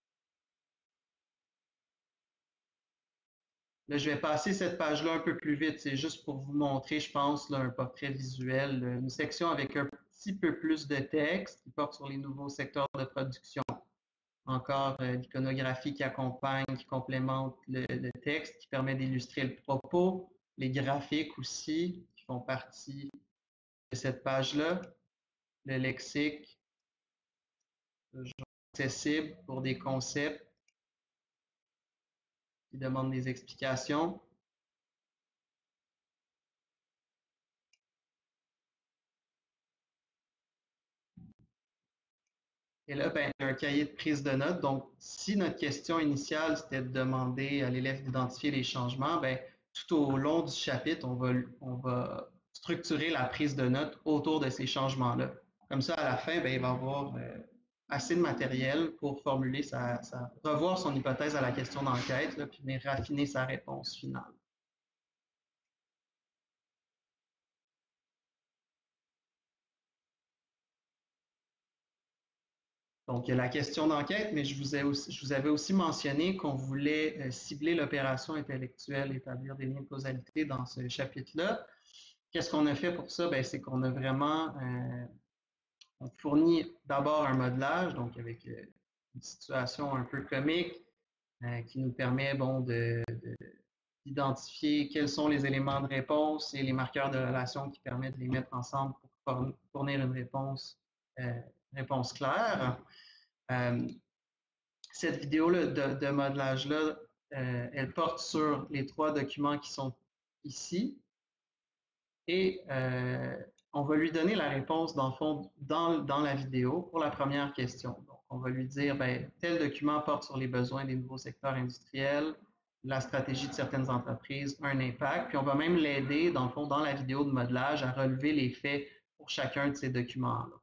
Là, je vais passer cette page-là un peu plus vite. C'est juste pour vous montrer, je pense, là, un portrait visuel, une section avec un petit peu plus de texte qui porte sur les nouveaux secteurs de production. Encore l'iconographie qui accompagne, qui complémente le texte, qui permet d'illustrer le propos, les graphiques aussi, qui font partie de cette page-là, le lexique, le genre accessible pour des concepts qui demandent des explications. Et là, ben, il y a un cahier de prise de notes. Donc, si notre question initiale, c'était de demander à l'élève d'identifier les changements, ben, tout au long du chapitre, on va structurer la prise de notes autour de ces changements-là. Comme ça, à la fin, ben, il va avoir assez de matériel pour formuler revoir son hypothèse à la question d'enquête, puis venir raffiner sa réponse finale. Donc, il y a la question d'enquête, mais je vous avais aussi mentionné qu'on voulait cibler l'opération intellectuelle, établir des liens de causalité dans ce chapitre-là. Qu'est-ce qu'on a fait pour ça? C'est qu'on a vraiment on fournit d'abord un modelage, donc avec une situation un peu comique qui nous permet d'identifier quels sont les éléments de réponse et les marqueurs de relation qui permettent de les mettre ensemble pour fournir une réponse claire. Cette vidéo-là de modelage-là, elle porte sur les 3 documents qui sont ici. Et on va lui donner la réponse, dans le fond, dans la vidéo pour la première question. Donc, on va lui dire, tel document porte sur les besoins des nouveaux secteurs industriels, la stratégie de certaines entreprises, un impact. Puis on va même l'aider, dans le fond, dans la vidéo de modelage, à relever les faits pour chacun de ces documents-là.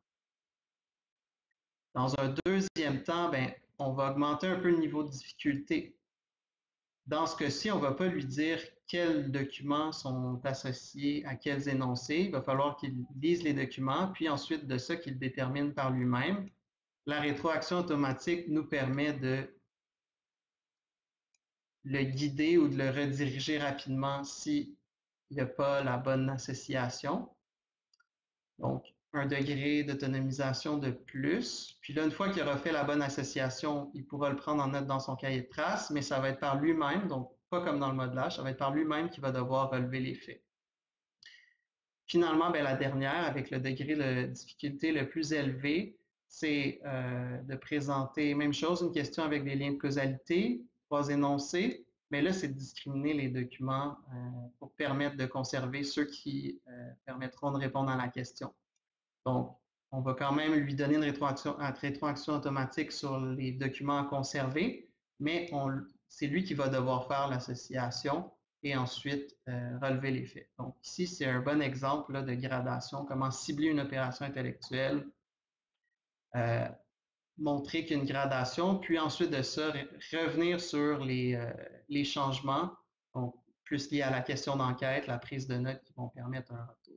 Dans un deuxième temps, on va augmenter un peu le niveau de difficulté. Dans ce cas-ci, on ne va pas lui dire quels documents sont associés à quels énoncés. Il va falloir qu'il lise les documents, puis ensuite de ça, qu'il détermine par lui-même. La rétroaction automatique nous permet de le guider ou de le rediriger rapidement s'il n'y a pas la bonne association. Donc, un degré d'autonomisation de plus. Puis là, une fois qu'il aura fait la bonne association, il pourra le prendre en note dans son cahier de traces, mais ça va être par lui-même, donc pas comme dans le modelage, ça va être par lui-même qu'il va devoir relever les faits. Finalement, la dernière, avec le degré de difficulté le plus élevé, c'est de présenter, même chose, une question avec des liens de causalité, 3 énoncés, mais là, c'est de discriminer les documents pour permettre de conserver ceux qui permettront de répondre à la question. Donc, on va quand même lui donner une rétroaction automatique sur les documents à conserver, mais c'est lui qui va devoir faire l'association et ensuite relever les faits. Donc, ici, c'est un bon exemple là, de gradation, comment cibler une opération intellectuelle, montrer qu'il y a une gradation, puis ensuite de ça, revenir sur les changements, donc plus liés à la question d'enquête, la prise de notes qui vont permettre un retour.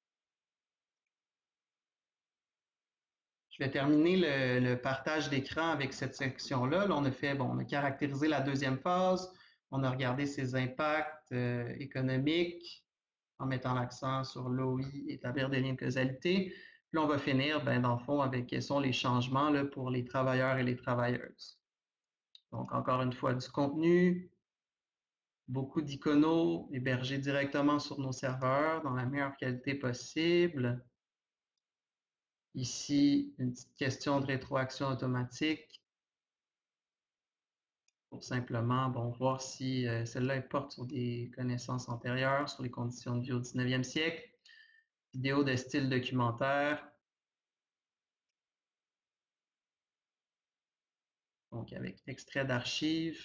Je vais terminer le partage d'écran avec cette section-là. Là, on a caractérisé la deuxième phase, on a regardé ses impacts économiques en mettant l'accent sur l'OI, établir des liens de causalité. Puis on va finir, dans le fond, avec quels sont les changements là, pour les travailleurs et les travailleuses. Donc, encore une fois, du contenu, beaucoup d'iconos hébergés directement sur nos serveurs dans la meilleure qualité possible. Ici, une petite question de rétroaction automatique pour simplement voir si celle-là porte sur des connaissances antérieures, sur les conditions de vie au 19e siècle. vidéo de style documentaire. Donc, avec extrait d'archives.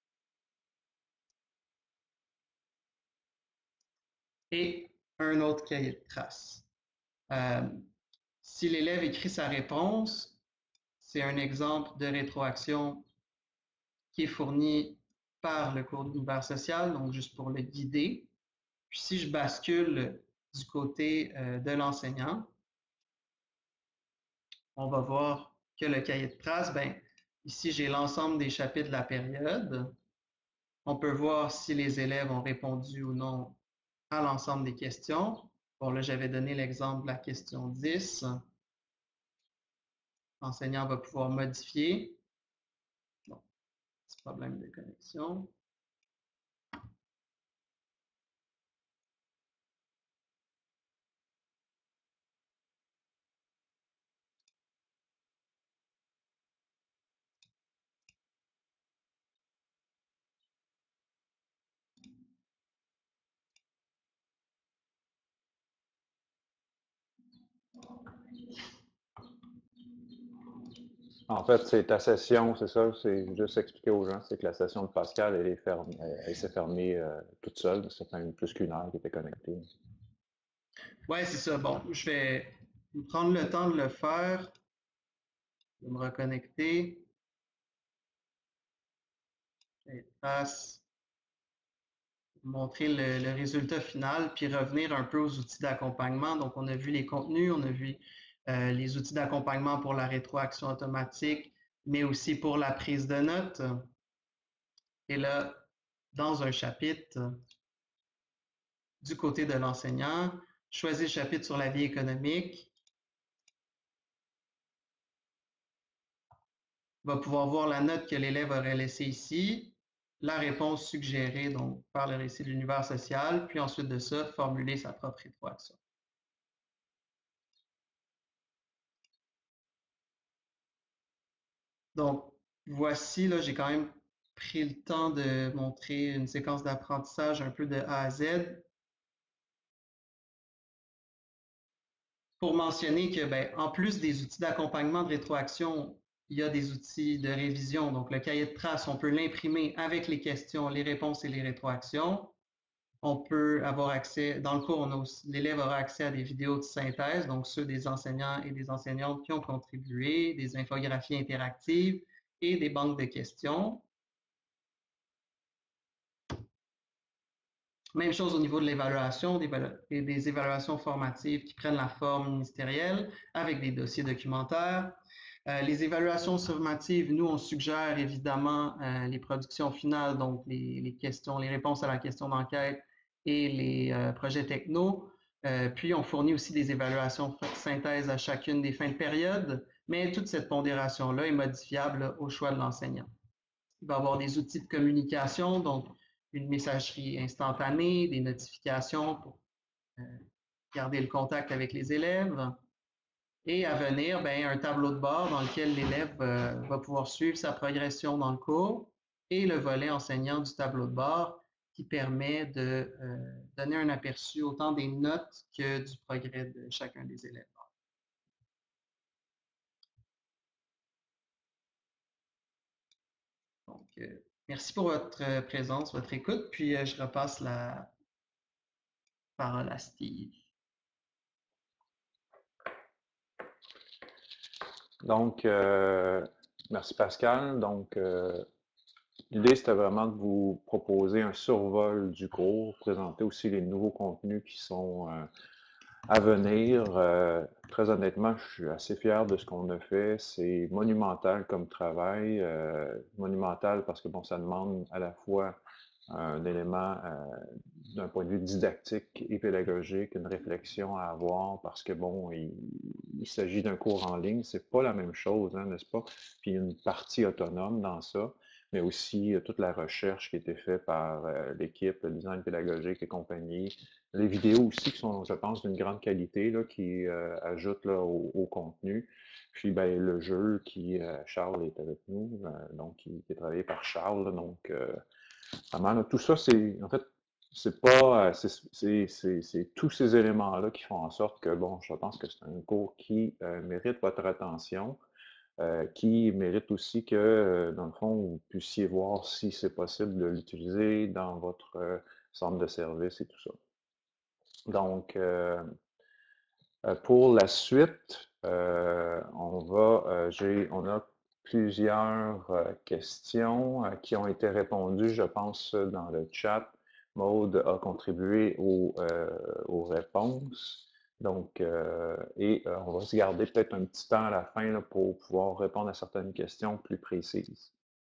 Et un autre cahier de traces. Si l'élève écrit sa réponse, c'est un exemple de rétroaction qui est fourni par le cours d'univers social, donc juste pour le guider. Puis si je bascule du côté de l'enseignant, on va voir que le cahier de traces, ici j'ai l'ensemble des chapitres de la période. On peut voir si les élèves ont répondu ou non à l'ensemble des questions. Bon, là, j'avais donné l'exemple de la question 10. L'enseignant va pouvoir modifier. Bon, petit problème de connexion. En fait, c'est ta session, c'est ça, c'est juste expliquer aux gens, c'est que la session de Pascal, elle est fermée, elle s'est fermée toute seule, ça fait plus qu'une heure qu'elle était connectée. Ouais, c'est ça. Bon, je vais prendre le temps de le faire, de me reconnecter. Je passe, montrer le résultat final, puis revenir un peu aux outils d'accompagnement. Donc, on a vu les contenus, on a vu les outils d'accompagnement pour la rétroaction automatique, mais aussi pour la prise de notes. Et là, dans un chapitre, du côté de l'enseignant, choisis le chapitre sur la vie économique. On va pouvoir voir la note que l'élève aurait laissée ici, la réponse suggérée donc par le récit de l'univers social, puis ensuite de ça, formuler sa propre rétroaction. Donc, voici, là, j'ai quand même pris le temps de montrer une séquence d'apprentissage un peu de A à Z. Pour mentionner que, en plus des outils d'accompagnement de rétroaction, il y a des outils de révision. Donc, le cahier de traces, on peut l'imprimer avec les questions, les réponses et les rétroactions. On peut avoir accès, dans le cours, l'élève aura accès à des vidéos de synthèse, donc ceux des enseignants et des enseignantes qui ont contribué, des infographies interactives et des banques de questions. Même chose au niveau de l'évaluation, des évaluations formatives qui prennent la forme ministérielle avec des dossiers documentaires. Les évaluations formatives, nous, on suggère évidemment les productions finales, donc les questions, les réponses à la question d'enquête et les projets techno. Puis, on fournit aussi des évaluations de synthèse à chacune des fins de période, mais toute cette pondération-là est modifiable au choix de l'enseignant. Il va y avoir des outils de communication, donc une messagerie instantanée, des notifications pour garder le contact avec les élèves. Et à venir, un tableau de bord dans lequel l'élève va pouvoir suivre sa progression dans le cours et le volet enseignant du tableau de bord qui permet de donner un aperçu autant des notes que du progrès de chacun des élèves. Donc, merci pour votre présence, votre écoute, puis je repasse la parole à Steve. Donc, merci Pascal. Donc, l'idée, c'était vraiment de vous proposer un survol du cours, présenter aussi les nouveaux contenus qui sont à venir. Très honnêtement, je suis assez fier de ce qu'on a fait. C'est monumental comme travail. Monumental parce que bon, ça demande à la fois un élément d'un point de vue didactique et pédagogique, une réflexion à avoir parce que bon, il s'agit d'un cours en ligne, c'est pas la même chose, hein, n'est-ce pas? Puis il y a une partie autonome dans ça, mais aussi toute la recherche qui a été faite par l'équipe, le design pédagogique et compagnie. Les vidéos aussi qui sont, je pense, d'une grande qualité, là, qui ajoutent là, au contenu. Puis le jeu qui, Charles est avec nous, donc qui est travaillé par Charles, donc tout ça, c'est en fait c'est pas, c'est tous ces éléments-là qui font en sorte que, bon, je pense que c'est un cours qui mérite votre attention, qui mérite aussi que, dans le fond, vous puissiez voir si c'est possible de l'utiliser dans votre centre de service et tout ça. Donc, pour la suite, on a plusieurs questions qui ont été répondues, je pense, dans le chat. Maude a contribué aux réponses. Donc, on va se garder peut-être un petit temps à la fin là, pour pouvoir répondre à certaines questions plus précises.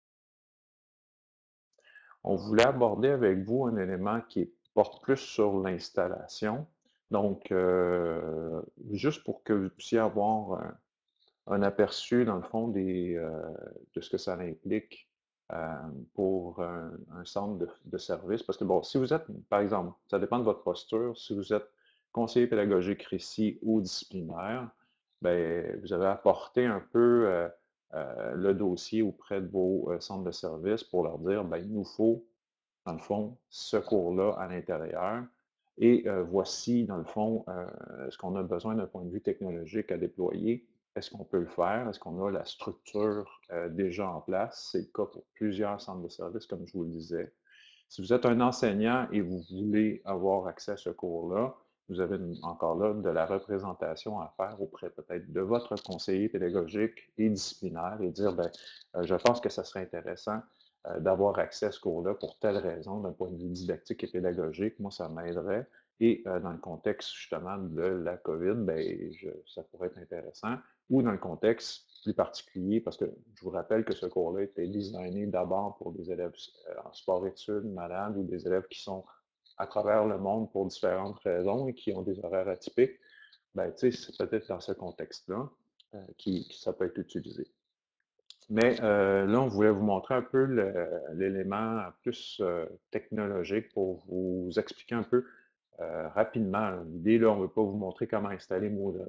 On voulait aborder avec vous un élément qui porte plus sur l'installation. Donc, juste pour que vous puissiez avoir un aperçu, dans le fond, de ce que ça implique pour un centre de service. Parce que, bon, si vous êtes, par exemple, ça dépend de votre posture, si vous êtes conseiller pédagogique RICI ou disciplinaire, bien, vous avez apporté un peu le dossier auprès de vos centres de service pour leur dire, bien, il nous faut dans le fond, ce cours-là à l'intérieur. Et voici, dans le fond, ce qu'on a besoin d'un point de vue technologique à déployer. Est-ce qu'on peut le faire? Est-ce qu'on a la structure déjà en place? C'est le cas pour plusieurs centres de services, comme je vous le disais. Si vous êtes un enseignant et vous voulez avoir accès à ce cours-là, vous avez encore là de la représentation à faire auprès peut-être de votre conseiller pédagogique et disciplinaire et dire, ben, je pense que ça serait intéressant d'avoir accès à ce cours-là pour telle raison, d'un point de vue didactique et pédagogique. Moi, ça m'aiderait. Et dans le contexte justement de la COVID, ben, ça pourrait être intéressant. Ou dans le contexte plus particulier, parce que je vous rappelle que ce cours-là était designé d'abord pour des élèves en sport-études, malades, ou des élèves qui sont à travers le monde pour différentes raisons et qui ont des horaires atypiques. Ben, tu sais, c'est peut-être dans ce contexte-là qui ça peut être utilisé. Mais là, on voulait vous montrer un peu l'élément plus technologique pour vous expliquer un peu rapidement. L'idée, là, on ne veut pas vous montrer comment installer Moodle.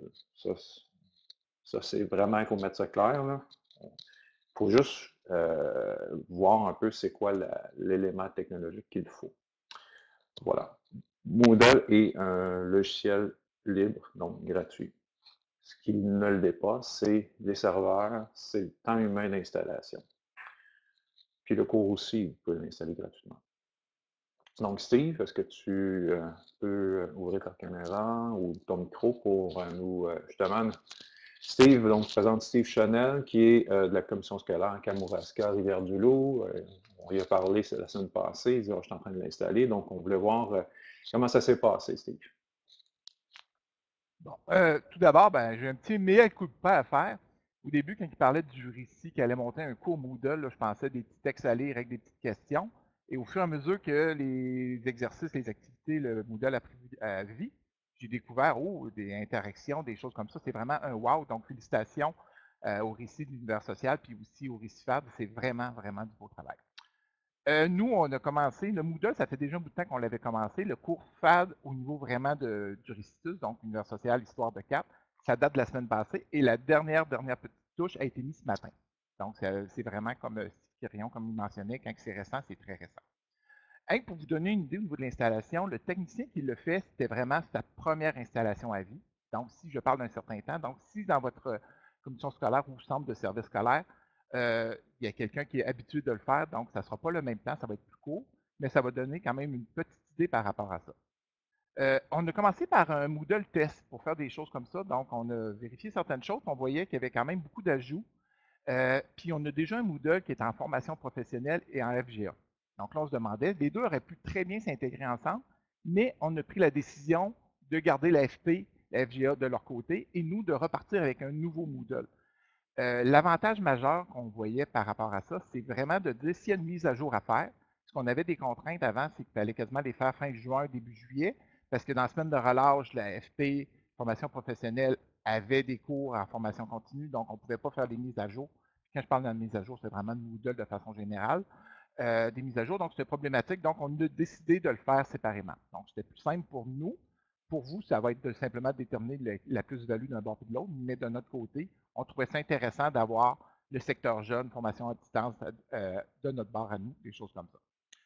Ça c'est vraiment, il faut mettre ça clair. Il faut juste voir un peu c'est quoi l'élément technologique qu'il faut. Voilà. Moodle est un logiciel libre, donc gratuit. Ce qui ne le dépasse, c'est les serveurs, c'est le temps humain d'installation. Puis le cours aussi, vous pouvez l'installer gratuitement. Donc, Steve, est-ce que tu peux ouvrir ta caméra ou ton micro pour nous, justement, Steve, donc, je présente Steve Chanel, qui est de la commission scolaire Kamouraska, Rivière-du-Loup. On y a parlé la semaine passée, il dit, oh, je suis en train de l'installer, donc on voulait voir comment ça s'est passé, Steve. Bon, tout d'abord, ben, j'ai un petit mea culpa à faire. Au début, quand il parlait du récit qui allait monter un cours Moodle, là, je pensais des petits textes à lire avec des petites questions. Et au fur et à mesure que les exercices, les activités, le Moodle a pris vie, j'ai découvert des interactions, des choses comme ça. C'est vraiment un wow. Donc, félicitations au récit de l'univers social, puis aussi au récit FAD. C'est vraiment, vraiment du beau travail. Nous, on a commencé, le Moodle, ça fait déjà un bout de temps qu'on l'avait commencé. Le cours FAD au niveau vraiment du récitus, donc univers social, histoire de 4, ça date de la semaine passée. Et la dernière petite touche a été mise ce matin. Donc, c'est vraiment comme Steve comme il mentionnait, quand c'est récent, c'est très récent. Pour vous donner une idée au niveau de l'installation, le technicien qui le fait, c'était vraiment sa première installation à vie. Donc, si je parle d'un certain temps, donc si dans votre commission scolaire ou centre de service scolaire, il y a quelqu'un qui est habitué de le faire, donc ça ne sera pas le même temps, ça va être plus court, mais ça va donner quand même une petite idée par rapport à ça. On a commencé par un Moodle test pour faire des choses comme ça. Donc, on a vérifié certaines choses. On voyait qu'il y avait quand même beaucoup d'ajouts. Puis, on a déjà un Moodle qui est en formation professionnelle et en FGA. Donc là, on se demandait, les deux auraient pu très bien s'intégrer ensemble, mais on a pris la décision de garder la FP, la FGA de leur côté, et nous, de repartir avec un nouveau Moodle. L'avantage majeur qu'on voyait par rapport à ça, c'est vraiment de dire s'il y a une mise à jour à faire, parce qu'on avait des contraintes avant, c'est qu'il fallait quasiment les faire fin juin, début juillet, parce que dans la semaine de relâche, la FP, formation professionnelle, avait des cours en formation continue, donc on ne pouvait pas faire des mises à jour. Quand je parle de mise à jour, c'est vraiment de Moodle de façon générale. Des mises à jour, donc c'était problématique, donc on a décidé de le faire séparément. Donc c'était plus simple pour nous. Pour vous, ça va être de simplement déterminer la plus-value d'un bord et de l'autre, mais de notre côté, on trouvait ça intéressant d'avoir le secteur jeune, formation à distance de notre bord à nous, des choses comme ça.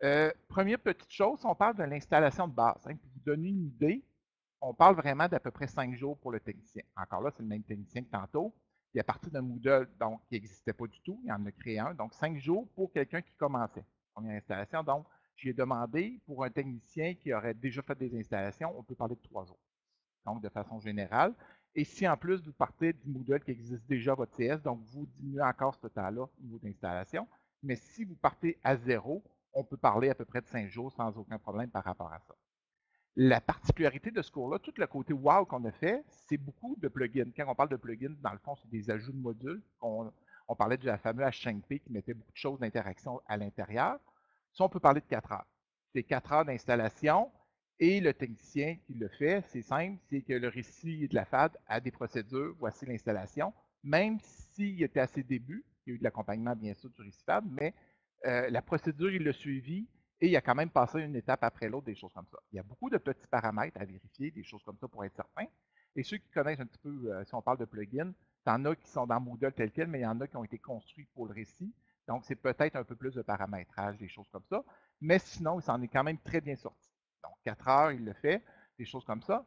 Première petite chose, on parle de l'installation de base. Hein. Pour vous donner une idée, on parle vraiment d'à peu près 5 jours pour le technicien. Encore là, c'est le même technicien que tantôt. Il est parti d'un Moodle donc, qui n'existait pas du tout. Il en a créé un. Donc, 5 jours pour quelqu'un qui commençait. Première installation. Donc, j'ai demandé pour un technicien qui aurait déjà fait des installations, on peut parler de 3 jours. Donc, de façon générale. Et si en plus vous partez du Moodle qui existe déjà, votre CS, donc vous diminuez encore ce temps-là au niveau d'installation. Mais si vous partez à zéro, on peut parler à peu près de 5 jours sans aucun problème par rapport à ça. La particularité de ce cours-là, tout le côté wow qu'on a fait, c'est beaucoup de plugins. Quand on parle de plugins, dans le fond, c'est des ajouts de modules. On parlait de la fameuse H5P qui mettait beaucoup de choses d'interaction à l'intérieur. Ça, on peut parler de 4 heures. C'est 4 heures d'installation et le technicien qui le fait, c'est simple, c'est que le récit de la FAD a des procédures, voici l'installation. Même s'il était à ses débuts, il y a eu de l'accompagnement bien sûr du récit FAD, mais la procédure, il l'a suivi et il a quand même passé une étape après l'autre, des choses comme ça. Il y a beaucoup de petits paramètres à vérifier, des choses comme ça pour être certain. Et ceux qui connaissent un petit peu, si on parle de plugins, il y en a qui sont dans Moodle tel quel, mais il y en a qui ont été construits pour le récit. Donc, c'est peut-être un peu plus de paramétrage, des choses comme ça. Mais sinon, il s'en est quand même très bien sorti. Donc, 4 heures, il le fait, des choses comme ça.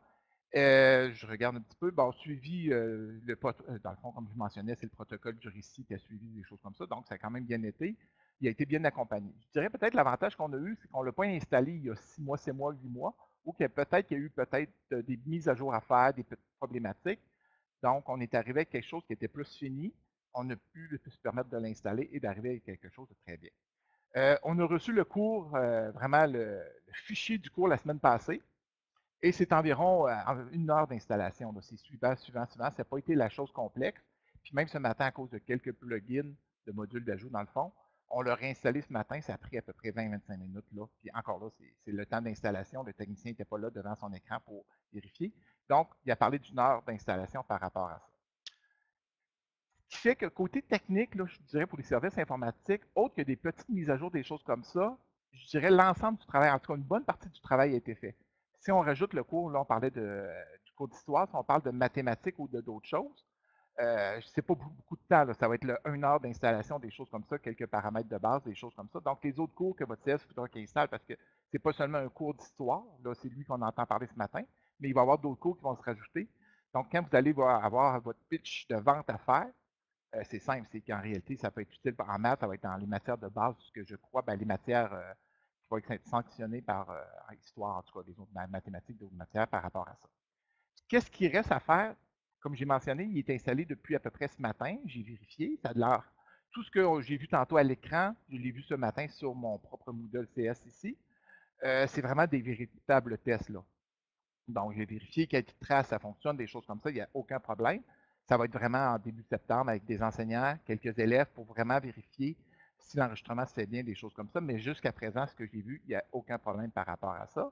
Je regarde un petit peu. Bon, suivi, dans le fond, comme je mentionnais, c'est le protocole du récit qui a suivi des choses comme ça. Donc, ça a quand même bien été. Il a été bien accompagné. Je dirais peut-être l'avantage qu'on a eu, c'est qu'on ne l'a pas installé il y a 6 mois, 7 mois, 8 mois, ou qu'il y a eu peut-être des mises à jour à faire, des petites problématiques. Donc, on est arrivé avec quelque chose qui était plus fini. On a pu se permettre de l'installer et d'arriver avec quelque chose de très bien. On a reçu le cours, vraiment le fichier du cours la semaine passée. Et c'est environ 1 heure d'installation. C'est suivant. Ça n'a pas été la chose complexe. Puis même ce matin, à cause de quelques plugins de modules d'ajout dans le fond, on l'a réinstallé ce matin, ça a pris à peu près 20-25 minutes. Là. Puis encore là, c'est le temps d'installation. Le technicien n'était pas là devant son écran pour vérifier. Donc, il a parlé d'1 heure d'installation par rapport à ça. Ce qui fait que côté technique, là, je dirais pour les services informatiques, autre que des petites mises à jour, des choses comme ça, je dirais l'ensemble du travail, en tout cas une bonne partie du travail a été fait. Si on rajoute le cours, là on parlait du cours d'histoire, si on parle de mathématiques ou d'autres choses, c'est pas beaucoup de temps, là, ça va être 1 heure d'installation, des choses comme ça, quelques paramètres de base, des choses comme ça. Donc les autres cours que votre CS voudra qu'il installe, parce que c'est pas seulement un cours d'histoire, là c'est lui qu'on entend parler ce matin, mais il va y avoir d'autres cours qui vont se rajouter. Donc quand vous allez avoir votre pitch de vente à faire, c'est simple, c'est qu'en réalité, ça peut être utile en maths, ça va être dans les matières de base, ce que je crois, les matières qui vont être sanctionnées par histoire, en tout cas, des autres mathématiques, d'autres matières par rapport à ça. Qu'est-ce qui reste à faire? Comme j'ai mentionné, il est installé depuis à peu près ce matin. J'ai vérifié, ça a de l'air. Tout ce que j'ai vu tantôt à l'écran, je l'ai vu ce matin sur mon propre Moodle CS ici. C'est vraiment des véritables tests, là. Donc, j'ai vérifié quelle trace ça fonctionne, des choses comme ça, il n'y a aucun problème. Ça va être vraiment en début septembre avec des enseignants, quelques élèves pour vraiment vérifier si l'enregistrement se fait bien, des choses comme ça. Mais jusqu'à présent, ce que j'ai vu, il n'y a aucun problème par rapport à ça.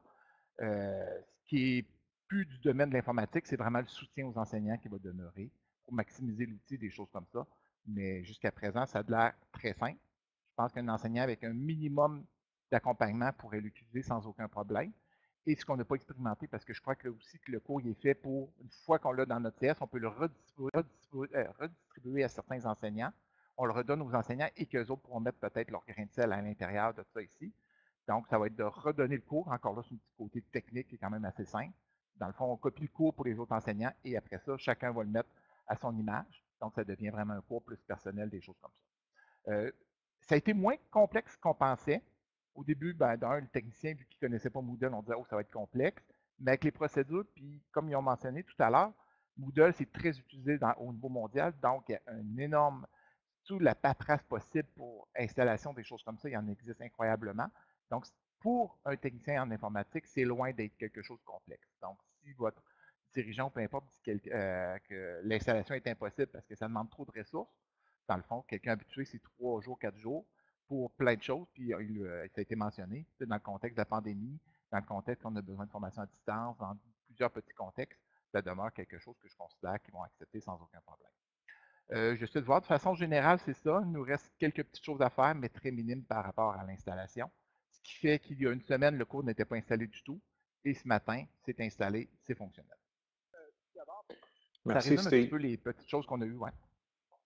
Ce qui est plus du domaine de l'informatique, c'est vraiment le soutien aux enseignants qui va demeurer pour maximiser l'outil, des choses comme ça. Mais jusqu'à présent, ça a l'air très simple. Je pense qu'un enseignant avec un minimum d'accompagnement pourrait l'utiliser sans aucun problème. Et ce qu'on n'a pas expérimenté, parce que je crois que aussi que le cours il est fait pour, une fois qu'on l'a dans notre CS, on peut le redistribuer à certains enseignants. On le redonne aux enseignants et qu'eux autres pourront mettre peut-être leur grain de sel à l'intérieur de ça ici. Donc, ça va être de redonner le cours. Encore là, c'est un petit côté technique qui est quand même assez simple. Dans le fond, on copie le cours pour les autres enseignants et après ça, chacun va le mettre à son image. Donc, ça devient vraiment un cours plus personnel, des choses comme ça. Ça a été moins complexe qu'on pensait. Au début, le technicien, vu qu'il ne connaissait pas Moodle, on disait, oh, ça va être complexe. Mais avec les procédures, puis comme ils ont mentionné tout à l'heure, Moodle, c'est très utilisé au niveau mondial. Donc, il y a un énorme, toute la paperasse possible pour installation des choses comme ça, il en existe incroyablement. Donc, pour un technicien en informatique, c'est loin d'être quelque chose de complexe. Donc, si votre dirigeant, peu importe, dit que l'installation est impossible parce que ça demande trop de ressources, dans le fond, quelqu'un habitué, c'est 3 jours, 4 jours pour plein de choses, puis ça a été mentionné, dans le contexte de la pandémie, dans le contexte qu'on a besoin de formation à distance, dans plusieurs petits contextes, ça demeure quelque chose que je considère qu'ils vont accepter sans aucun problème. J'essaie de voir, de façon générale, c'est ça. Il nous reste quelques petites choses à faire, mais très minimes par rapport à l'installation. Ce qui fait qu'il y a une semaine, le cours n'était pas installé du tout. Et ce matin, c'est installé, c'est fonctionnel. Ça Merci, résume un petit Steve. peu les petites choses qu'on a eues. Ouais.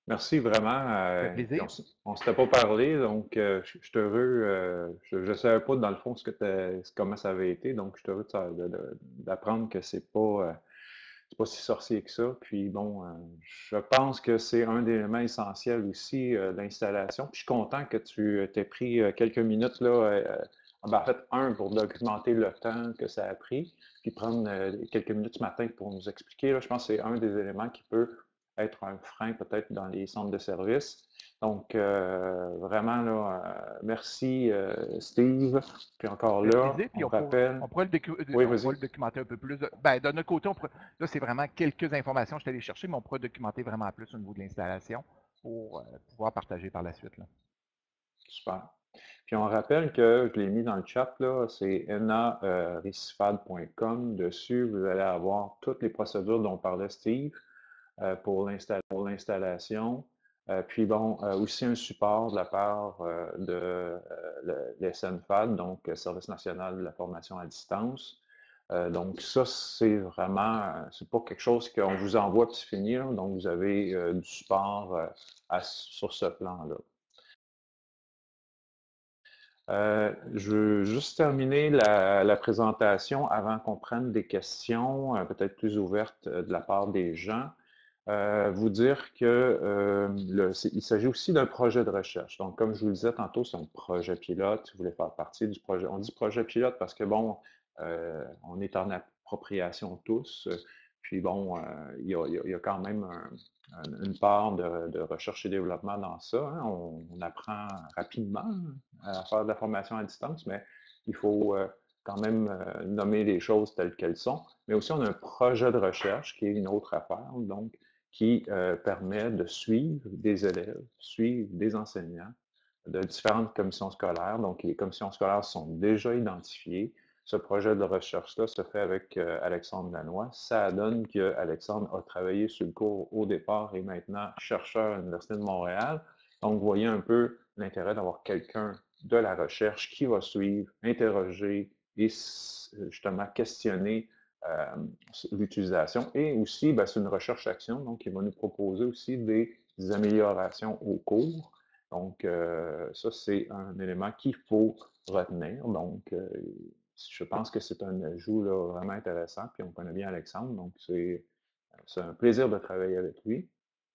Merci vraiment. Ça fait plaisir. On ne s'était pas parlé, donc je suis heureux. Je ne savais pas dans le fond comment ça avait été, donc je suis heureux d'apprendre que c'est pas si sorcier que ça. Puis bon, je pense que c'est un des éléments essentiels aussi de l'installation. Puis je suis content que tu t'aies pris quelques minutes là. En fait, pour documenter le temps que ça a pris, puis prendre quelques minutes ce matin pour nous expliquer. Là, je pense que c'est un des éléments qui peut être un frein peut-être dans les centres de services. Donc, vraiment, là, merci Steve. Puis encore là, Plaisir, puis on rappelle. on pourrait Oui, on pourrait vas-y. le documenter un peu plus. Ben, de notre côté, là, c'est vraiment quelques informations que je suis allé chercher, mais on pourrait documenter vraiment plus au niveau de l'installation pour pouvoir partager par la suite. Là. Super. Puis on rappelle que je l'ai mis dans le chat, là, c'est enarecifad.com. Dessus, vous allez avoir toutes les procédures dont parlait Steve pour l'installation. Puis bon, aussi un support de la part de l'SNFAD, donc Service national de la formation à distance. Donc ça, c'est vraiment, c'est pas quelque chose qu'on vous envoie puis c'est fini, là. Donc vous avez du support sur ce plan-là. Je veux juste terminer la présentation avant qu'on prenne des questions, peut-être plus ouvertes de la part des gens. Vous dire que il s'agit aussi d'un projet de recherche. Donc, comme je vous le disais tantôt, c'est un projet pilote. Vous voulez faire partie du projet. On dit projet pilote parce que, bon, on est en appropriation tous. Puis, bon, il y a quand même une part de recherche et développement dans ça. Hein. On apprend rapidement à faire de la formation à distance, mais il faut quand même nommer les choses telles qu'elles sont. Mais aussi, on a un projet de recherche qui est une autre affaire, donc qui permet de suivre des élèves, suivre des enseignants de différentes commissions scolaires. Donc, les commissions scolaires sont déjà identifiées. Ce projet de recherche-là se fait avec Alexandre Lanois. Ça donne qu'Alexandre a travaillé sur le cours au départ et maintenant chercheur à l'Université de Montréal. Donc, vous voyez un peu l'intérêt d'avoir quelqu'un de la recherche qui va suivre, interroger et justement questionner l'utilisation. Et aussi, ben, c'est une recherche-action, donc il va nous proposer aussi des améliorations au cours. Donc, ça, c'est un élément qu'il faut retenir. Donc, je pense que c'est un ajout là, vraiment intéressant. Puis on connaît bien Alexandre, donc c'est un plaisir de travailler avec lui.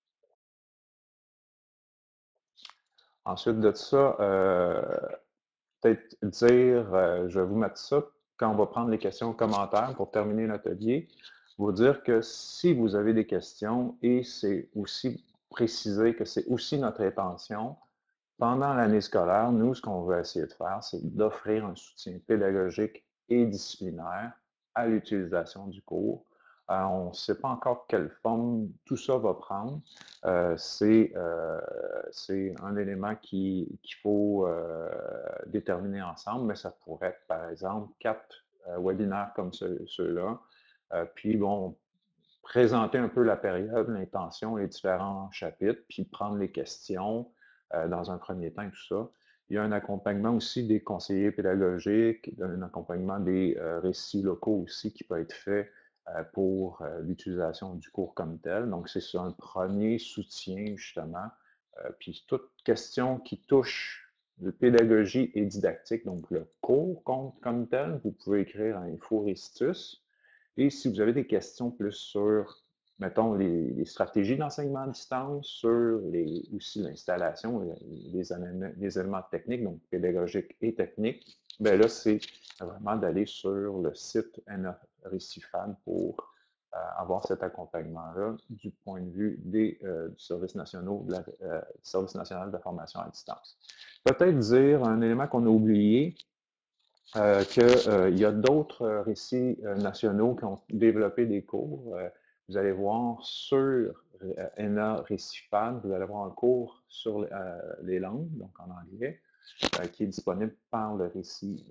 Ensuite de ça, peut-être dire, je vais vous mettre ça quand on va prendre les questions commentaires pour terminer l'atelier. Vous dire que si vous avez des questions, et c'est aussi préciser que c'est aussi notre intention, pendant l'année scolaire, nous, ce qu'on veut essayer de faire, c'est d'offrir un soutien pédagogique et disciplinaire à l'utilisation du cours. On ne sait pas encore quelle forme tout ça va prendre. C'est un élément qu'il faut déterminer ensemble, mais ça pourrait être, par exemple, 4 webinaires comme ceux-là. Puis, bon, présenter un peu la période, l'intention, les différents chapitres, puis prendre les questions dans un premier temps et tout ça. Il y a un accompagnement aussi des conseillers pédagogiques, un accompagnement des récits locaux aussi qui peut être fait pour l'utilisation du cours comme tel. Donc, c'est un premier soutien, justement. Puis, toute question qui touche la pédagogie et didactique, donc le cours comme tel, vous pouvez écrire à InfoRécitus. Et si vous avez des questions plus sur, mettons, les stratégies d'enseignement à distance, sur aussi l'installation, les éléments techniques, donc pédagogiques et techniques, bien là, c'est vraiment d'aller sur le site enarecifad pour avoir cet accompagnement-là du point de vue du Service national de la formation à distance. Peut-être dire un élément qu'on a oublié, qu'il y a d'autres récits nationaux qui ont développé des cours. Vous allez voir sur enarecifad, vous allez voir un cours sur les langues, donc en anglais, qui est disponible par le récit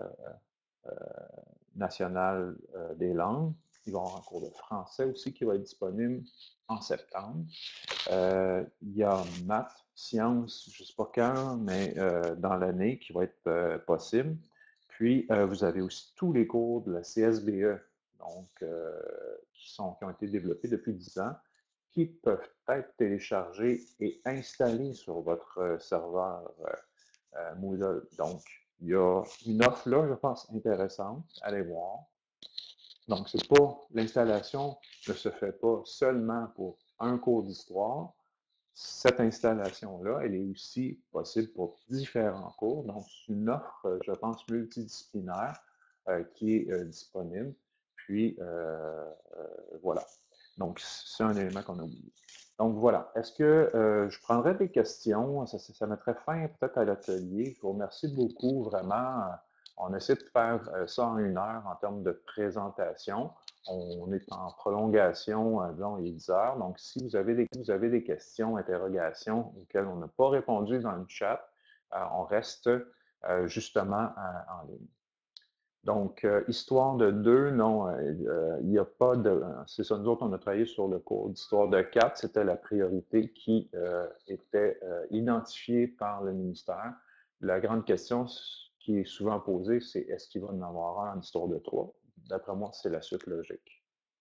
national des langues. Il va y avoir un cours de français aussi qui va être disponible en septembre. Il y a maths, sciences, je ne sais pas quand, mais dans l'année qui va être possible. Puis, vous avez aussi tous les cours de la CSBE, donc qui ont été développés depuis 10 ans, qui peuvent être téléchargés et installés sur votre serveur Moodle. Donc, il y a une offre là, je pense, intéressante. Allez voir. Donc, c'est pas, l'installation ne se fait pas seulement pour un cours d'histoire. Cette installation-là, elle est aussi possible pour différents cours. Donc, c'est une offre, je pense, multidisciplinaire qui est disponible. Puis, voilà. Donc, c'est un élément qu'on a oublié. Donc, voilà. Est-ce que je prendrais des questions? Ça mettrait fin peut-être à l'atelier. Je vous remercie beaucoup, vraiment. On essaie de faire ça en 1 heure en termes de présentation. On est en prolongation, disons, il est 10 heures. Donc, si vous avez des questions, interrogations auxquelles on n'a pas répondu dans le chat, on reste justement en ligne. Donc, histoire de 2, non, il n'y a pas de... C'est ça, nous autres, on a travaillé sur le cours d'histoire de 4, c'était la priorité qui était identifiée par le ministère. La grande question qui est souvent posée, c'est est-ce qu'il va en avoir un en histoire de 3? D'après moi, c'est la suite logique.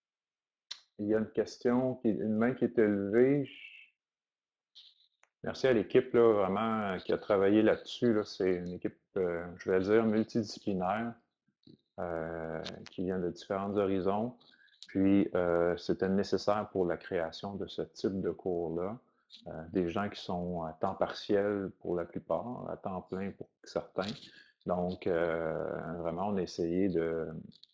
Il y a une question, une main qui est élevée. Merci à l'équipe, là, vraiment, qui a travaillé là-dessus. Là. C'est une équipe, je vais dire, multidisciplinaire. Qui vient de différents horizons. Puis, c'était nécessaire pour la création de ce type de cours-là. Des gens qui sont à temps partiel pour la plupart, à temps plein pour certains. Donc, vraiment, on a essayé de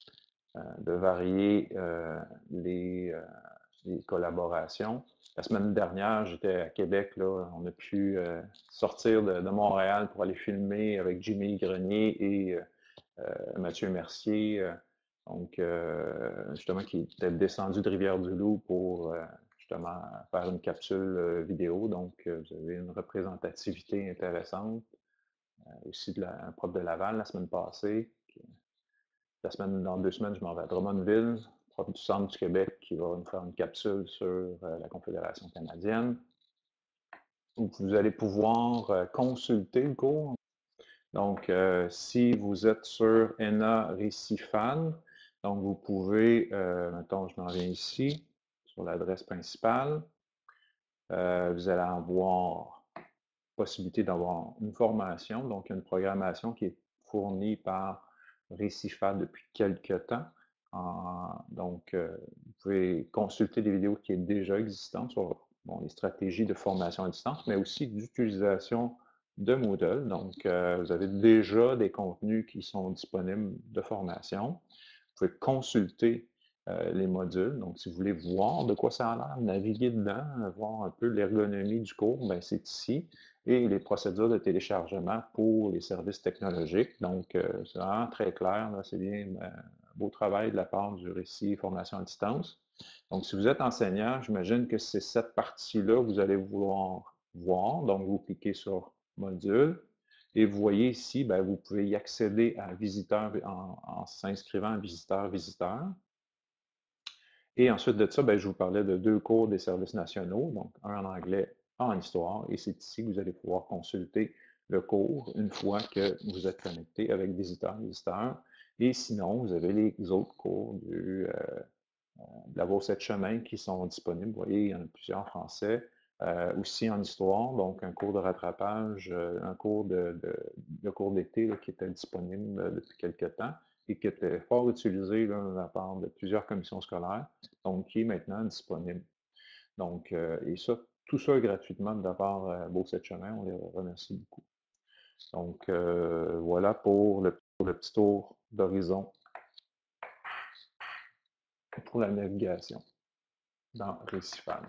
varier les collaborations. La semaine dernière, j'étais à Québec, là, on a pu sortir de Montréal pour aller filmer avec Jimmy Grenier et Mathieu Mercier, donc justement qui était descendu de Rivière-du-Loup pour justement faire une capsule vidéo. Donc, vous avez une représentativité intéressante. Aussi un prof de Laval la semaine passée. Dans 2 semaines, je m'en vais à Drummondville, prof du Centre du Québec qui va nous faire une capsule sur la Confédération canadienne. Donc, vous allez pouvoir consulter le cours. Donc, si vous êtes sur ENA Récifan, donc vous pouvez, mettons, je m'en viens ici, sur l'adresse principale, vous allez avoir possibilité d'avoir une formation, donc une programmation qui est fournie par Récifan depuis quelques temps. Donc, vous pouvez consulter des vidéos qui sont déjà existantes sur les stratégies de formation à distance, mais aussi d'utilisation de Moodle. Donc, vous avez déjà des contenus qui sont disponibles de formation. Vous pouvez consulter les modules. Donc, si vous voulez voir de quoi ça a l'air, naviguer dedans, voir un peu l'ergonomie du cours, bien, c'est ici. Et les procédures de téléchargement pour les services technologiques. Donc, c'est vraiment très clair. C'est bien un beau travail de la part du récit formation à distance. Donc, si vous êtes enseignant, j'imagine que c'est cette partie-là que vous allez vouloir voir. Donc, vous cliquez sur Module. Et vous voyez ici, bien, vous pouvez y accéder à visiteur en s'inscrivant à visiteur. Et ensuite de ça, bien, je vous parlais de 2 cours des services nationaux, donc un en anglais, un en histoire. Et c'est ici que vous allez pouvoir consulter le cours une fois que vous êtes connecté avec visiteur. Et sinon, vous avez les autres cours de la Beauce de chemin qui sont disponibles. Vous voyez, il y en a plusieurs en français. Aussi en histoire, donc un cours de rattrapage, un cours le cours d'été qui était disponible depuis quelques temps et qui était fort utilisé là, de la part de plusieurs commissions scolaires, donc qui est maintenant disponible. Donc, et ça, tout ça gratuitement de la part Beauce de chemin, on les remercie beaucoup. Donc, voilà pour le petit tour d'horizon pour la navigation dans Récifan.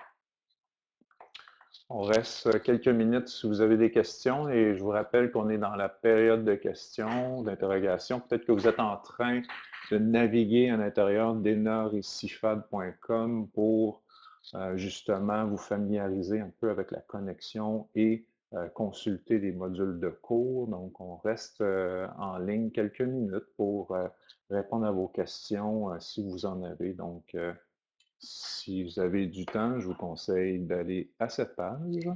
On reste quelques minutes si vous avez des questions et je vous rappelle qu'on est dans la période de questions, d'interrogations. Peut-être que vous êtes en train de naviguer à l'intérieur d'enarécifad.com pour justement vous familiariser un peu avec la connexion et consulter les modules de cours. Donc, on reste en ligne quelques minutes pour répondre à vos questions si vous en avez. Donc, si vous avez du temps, je vous conseille d'aller à cette page.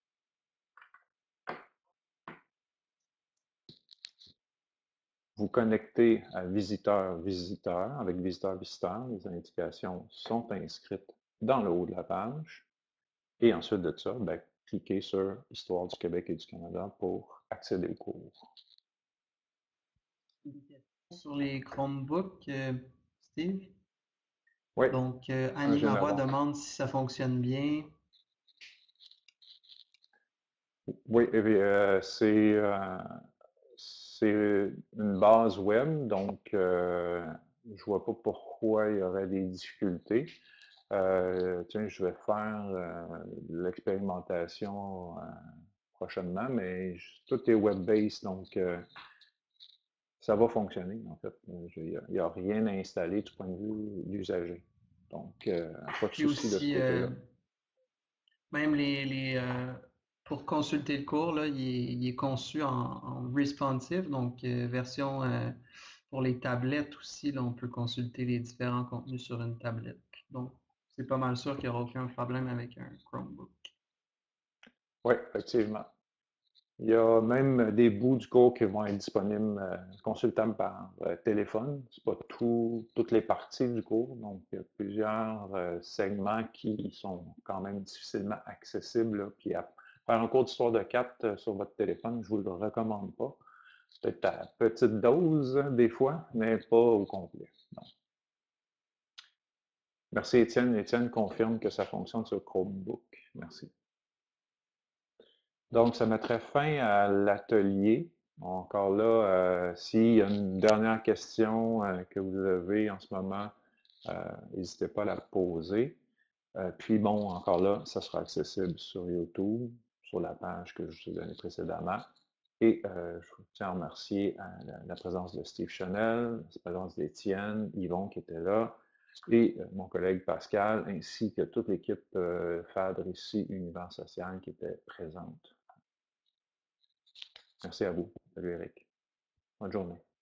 Vous connectez à visiteur-visiteur avec visiteur-visiteur. Les indications sont inscrites dans le haut de la page. Et ensuite de ça, ben, cliquez sur Histoire du Québec et du Canada pour accéder au cours. Sur les Chromebooks, Steve? Oui. Donc, Annie Marois demande si ça fonctionne bien. Oui, c'est une base web, donc je vois pas pourquoi il y aurait des difficultés. Tiens, je vais faire l'expérimentation prochainement, mais tout est web-based, donc ça va fonctionner, en fait. Il n'y a rien à installer du point de vue d'usager. Donc, pas de souci de ce côté-là. Même pour consulter le cours, là, il est conçu en responsive, donc version pour les tablettes aussi. Là, on peut consulter les différents contenus sur une tablette. Donc, c'est pas mal sûr qu'il n'y aura aucun problème avec un Chromebook. Oui, effectivement. Il y a même des bouts du cours qui vont être disponibles, consultables par téléphone. Ce n'est pas toutes les parties du cours, donc il y a plusieurs segments qui sont quand même difficilement accessibles. Là. Puis faire un cours d'histoire de 4 sur votre téléphone, je ne vous le recommande pas. Peut-être à petite dose des fois, mais pas au complet. Non. Merci Étienne. Étienne confirme que ça fonctionne sur Chromebook. Merci. Donc, ça mettrait fin à l'atelier. Encore là, s'il y a une dernière question que vous avez en ce moment, n'hésitez pas à la poser. Puis bon, encore là, ça sera accessible sur YouTube, sur la page que je vous ai donnée précédemment. Et je tiens à remercier la présence de Steve Chenel, la présence d'Étienne, Yvon qui était là, et mon collègue Pascal, ainsi que toute l'équipe FADRE ici, Univers Social, qui était présente. Merci à vous. Salut Eric. Bonne journée.